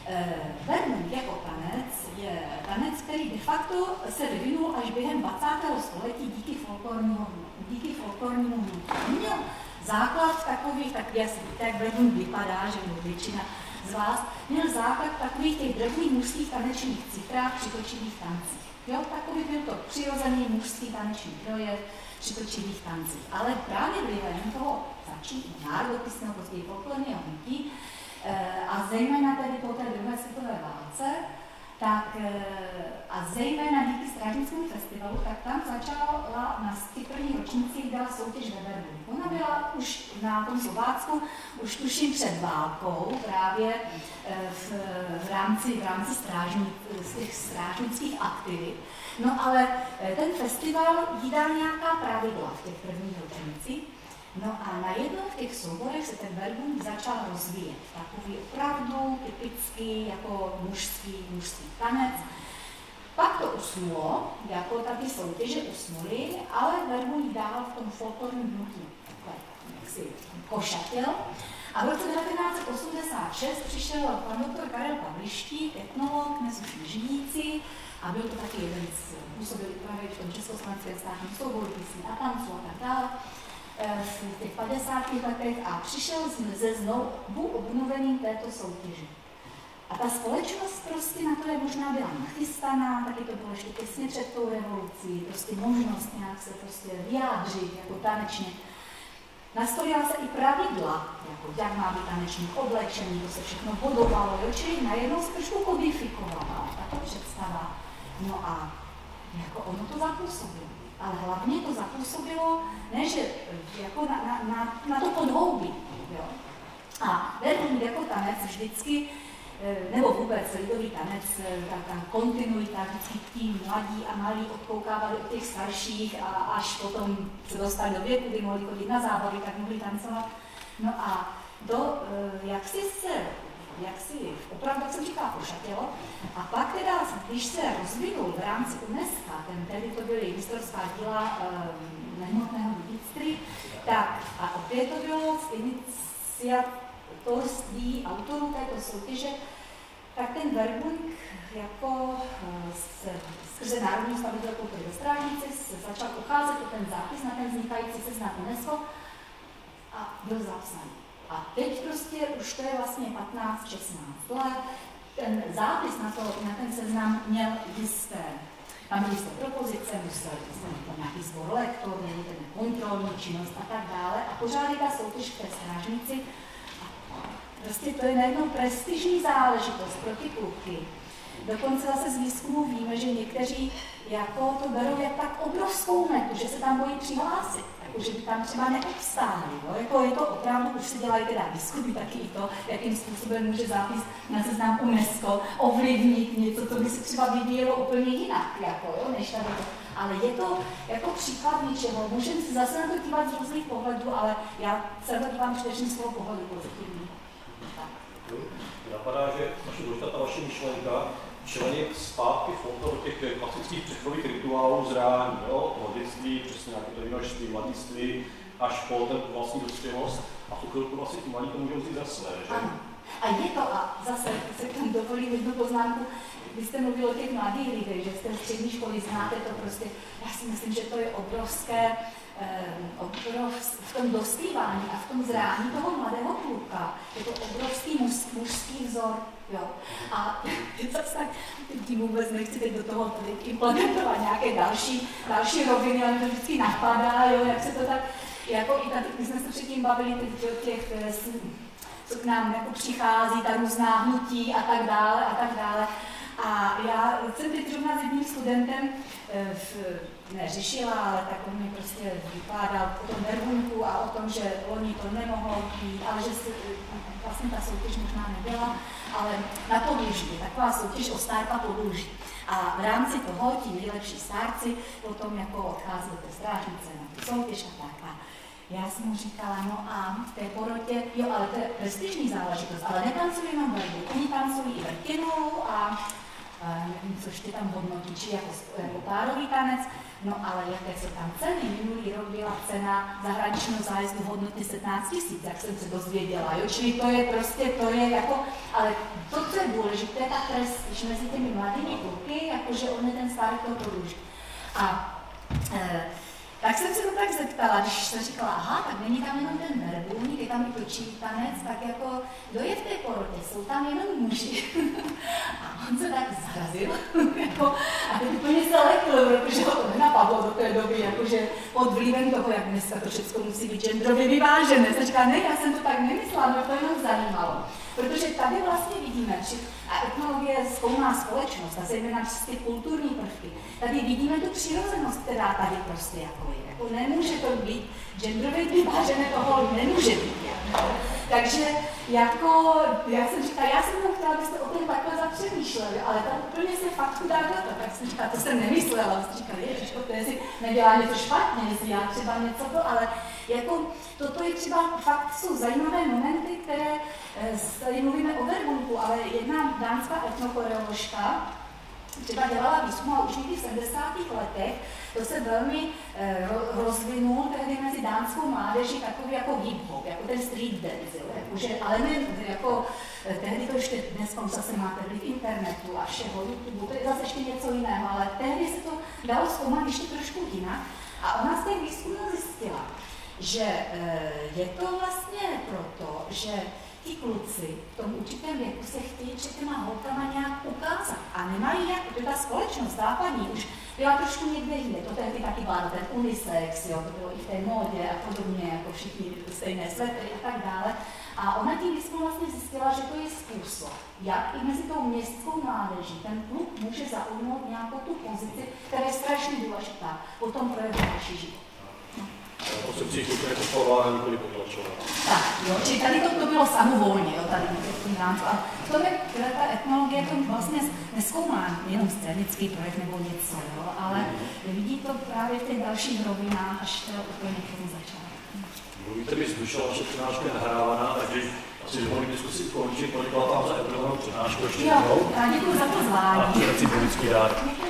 Vermont jako tanec je tanec, který de facto se vyvinul až během dvacátého století díky folklornímu díky folklornímu hnutí. Měl základ takových, tak jasný, tak Vermont vypadá, že většina z vás, měl základ takových těch drobných mužských tanečních cifrách při točivých tancích. Jo, takový byl to přirozený mužský taneční projev při točivých tancích. Ale právě vlivem toho začít národopisného, později folklorního hnutí, a zejména tedy po té druhé světové válce, tak a zejména díky Strážnickému festivalu, tak tam začala na ty první ročnících byla soutěž ve Vermont. Ona byla už na tom Slovácku, už tuším před válkou, právě v, v rámci, v rámci strážní, z těch strážnických aktivit. No ale ten festival jí dal nějaká pravidla v těch prvních ročnících. No a najednou v těch souborech se ten Vermont začal rozvíjet. Takový opravdu typický jako mužský, mužský tanec. Pak to usnulo, jako taky soutěže usnuly, ale Vermont dál v tom folklorním hnutí jaksi košatil. A v roce devatenáct set osmdesát šest přišel pan doktor Karel Pavlištík, etnolog, dnes už nežijící, a byl to taky jeden z působil právě v tom Československém státním souboru písní a tanců a tak dále v těch padesátých letech a přišel ze znovu obnovením této soutěže. A ta společnost prostě na to je možná byla nachystaná, taky to bylo ještě těsně před tou revolucí, prostě možnost nějak se prostě vyjádřit jako tanečně. Nastolila se i pravidla, jako jak má být tanečník oblečený, to se všechno bodovalo, jo? Čili najednou se trošku kodifikovala tato představa. No a jako ono to zapůsobilo. Ale hlavně to zapůsobilo, ne že jako na, na, na, na to podhoubí. Jo? A Vermont jako tanec vždycky, nebo vůbec lidový tanec, ta, ta kontinuita, vždycky tí mladí a malí odkoukávali od těch starších a až potom se dostali do věku, kdy mohli chodit na zábavy, tak mohli tancovat. No a to, jak si se, jak si opravdu, jak jsem říkala, pošatělo. A pak teda, když se rozvinul v rámci UNESCO, ten tedy to byly historická díla um, nehmotného dědictví, tak a opět to bylo z iniciatorství autorů této soutěže, tak ten Vermont jako se, skrze Národní stavitelnou kultury ve Strážnici se začal ucházet o ten zápis na ten vznikající seznam UNESCO a byl zapsaný. A teď prostě už to je vlastně patnáct šestnáct let, ten zápis na, to, na ten seznam měl jisté, tam byly jisté propozice, musel tam nějaký sbor lektorů, ten kontrolní činnost a tak dále. A pořád je ta soutěž v té Strážnici. A prostě to je najednou prestižní záležitost pro ty kluky. Dokonce zase z výzkumu víme, že někteří jako to berou jak tak obrovskou metu, že se tam bojí přihlásit, jako, že by tam třeba neobstáli. Jako je to opravdu, už si dělají teda výzkumy taky i to, jakým způsobem může zápis na seznam UNESCO ovlivnit něco, co by se třeba vyvíjelo úplně jinak, jako, jo, než tady to. Ale je to jako příklad něčeho, můžeme se zase na to dívat z různých pohledů, ale já se to dívám především z toho pohledu pozitivní. Napadá, že naše důležitá ta vaše myšlenka členit zpátky folklor do těch klasických přechodových rituálů zrání, jo? Od dětství, přesně nějaké to vinožství, mladiství, až po ten vlastní dospělost. A tu chvilku vlastně ti malí to můžou vzít za své, že? Ano. A je to, a zase se k tomu dovolím jednu poznámku, vy jste mluvil o těch mladých lidech, že jste v střední školy, znáte to prostě, já si myslím, že to je obrovské, v tom dospívání a v tom zrání toho mladého kluka je to obrovský muž, mužský vzor. Jo. A zase tak, tím vůbec nechci teď do toho implementovat nějaké další, další roviny, ale to vždycky napadá, jo, jak se to tak, jako i tady, my jsme se předtím bavili teď o těch, co k nám jako přichází, ta různá hnutí a tak dále a tak dále. A já jsem teď zrovna s jedním studentem v, neřešila, ale tak on mi prostě vykládal o tom Vermontu a o tom, že loni to nemohlo být, ale že se, vlastně ta soutěž možná nebyla, ale na Podluží, taková soutěž o stárka Podluží. A v rámci toho ti nejlepší stárci potom jako odcházeli do té Strážnice na tu soutěž a tak. A já jsem mu říkala, no a v té porotě, jo, ale to je prestižní záležitost, ale netancují jenom verbu, oni tancují i vrtěnou a nevím, což ty tam hodnotí, či jako, jako párový tanec. No ale jaké jsou tam ceny? Minulý rok byla cena zahraničního zájezdu v hodnotě sedmnáct tisíc, jak jsem se dozvěděla, jo? Čili to je prostě, to je jako, ale to, co je důležité, ta prestiž mezi těmi mladými kluky, jakože on je ten starý toho prodluží. A e, tak jsem se to tak zeptala, když jsem říkala, aha, tak není tam jenom ten verbulník, je tam i točí tanec, tak jako, kdo je v té porotě, jsou tam jenom muži. A on se tak zarazil, jako, a teď úplně se lekl, protože ho to nenapadlo do té doby, jakože pod vlivem toho, jak dneska to všechno musí být genderově vyvážené. Jsem říkala, ne, já jsem to tak nemyslela, mě to jenom zajímalo. Protože tady vlastně vidíme, že a etnologie zkoumá společnost a zejména ty kulturní prvky. Tady vidíme tu přirozenost, která tady prostě jako je. Jako nemůže to být genderově vyvážené, toho nemůže být. Jako. Takže jako, já jsem říkala, já jsem jenom chtěla, abyste o tom takhle zapřemýšleli, ale tam úplně se fakt dá to. Tak jsem říkala, to jsem nemyslela, jsem říkala, ježiško, to jestli nedělá něco špatně, jestli já třeba něco to, ale jako toto je třeba fakt, jsou zajímavé momenty, které, tady mluvíme o verbunku, ale jedna dánská etnokoreoložka třeba dělala výzkum a už někdy v sedmdesátých letech, to se velmi eh, rozvinul tehdy mezi dánskou mládeží takový jako hip-hop, jako ten street dance, jo, jakože, ale ne jako, eh, tehdy to ještě dnes zase máte v internetu a všeho, YouTube, to je zase ještě něco jiného, ale tehdy se to dalo zkoumat ještě trošku jinak a ona z těch výzkumů zjistila, že eh, je to vlastně proto, že ti kluci v tom určitém věku se chtějí před těma holkama nějak ukázat a nemají jak, protože ta společnost západní už byla trošku někde jinde, to tehdy taky vládl ten unisex, jo, to bylo i v té módě a podobně, jako všichni stejné svetry a tak dále. A ona tím výzkum vlastně zjistila, že to je způsob, jak i mezi tou městskou mládeží ten kluk může zaujmout nějakou tu pozici, která je strašně důležitá, potom projevit naši život. To se přijde jako povolání, nikoli potlačovat. Tak, jo, čili tady to, to bylo samovolně, jo, tady v Dánsku. A v tom je, ta etnologie to vlastně nezkoumá jenom scénický projekt nebo něco, jo, ale vidí to právě v těch dalších rovinách, až to úplně k tomu začátku. Mluvíte mi zdušila, vaše přednáška je nahrávaná, takže asi dovolím diskusi ukončit, poděkovala vám za etnologickou přednášku ještě jednou. Jo, děkuji za pozvání. A reciprocký dárek.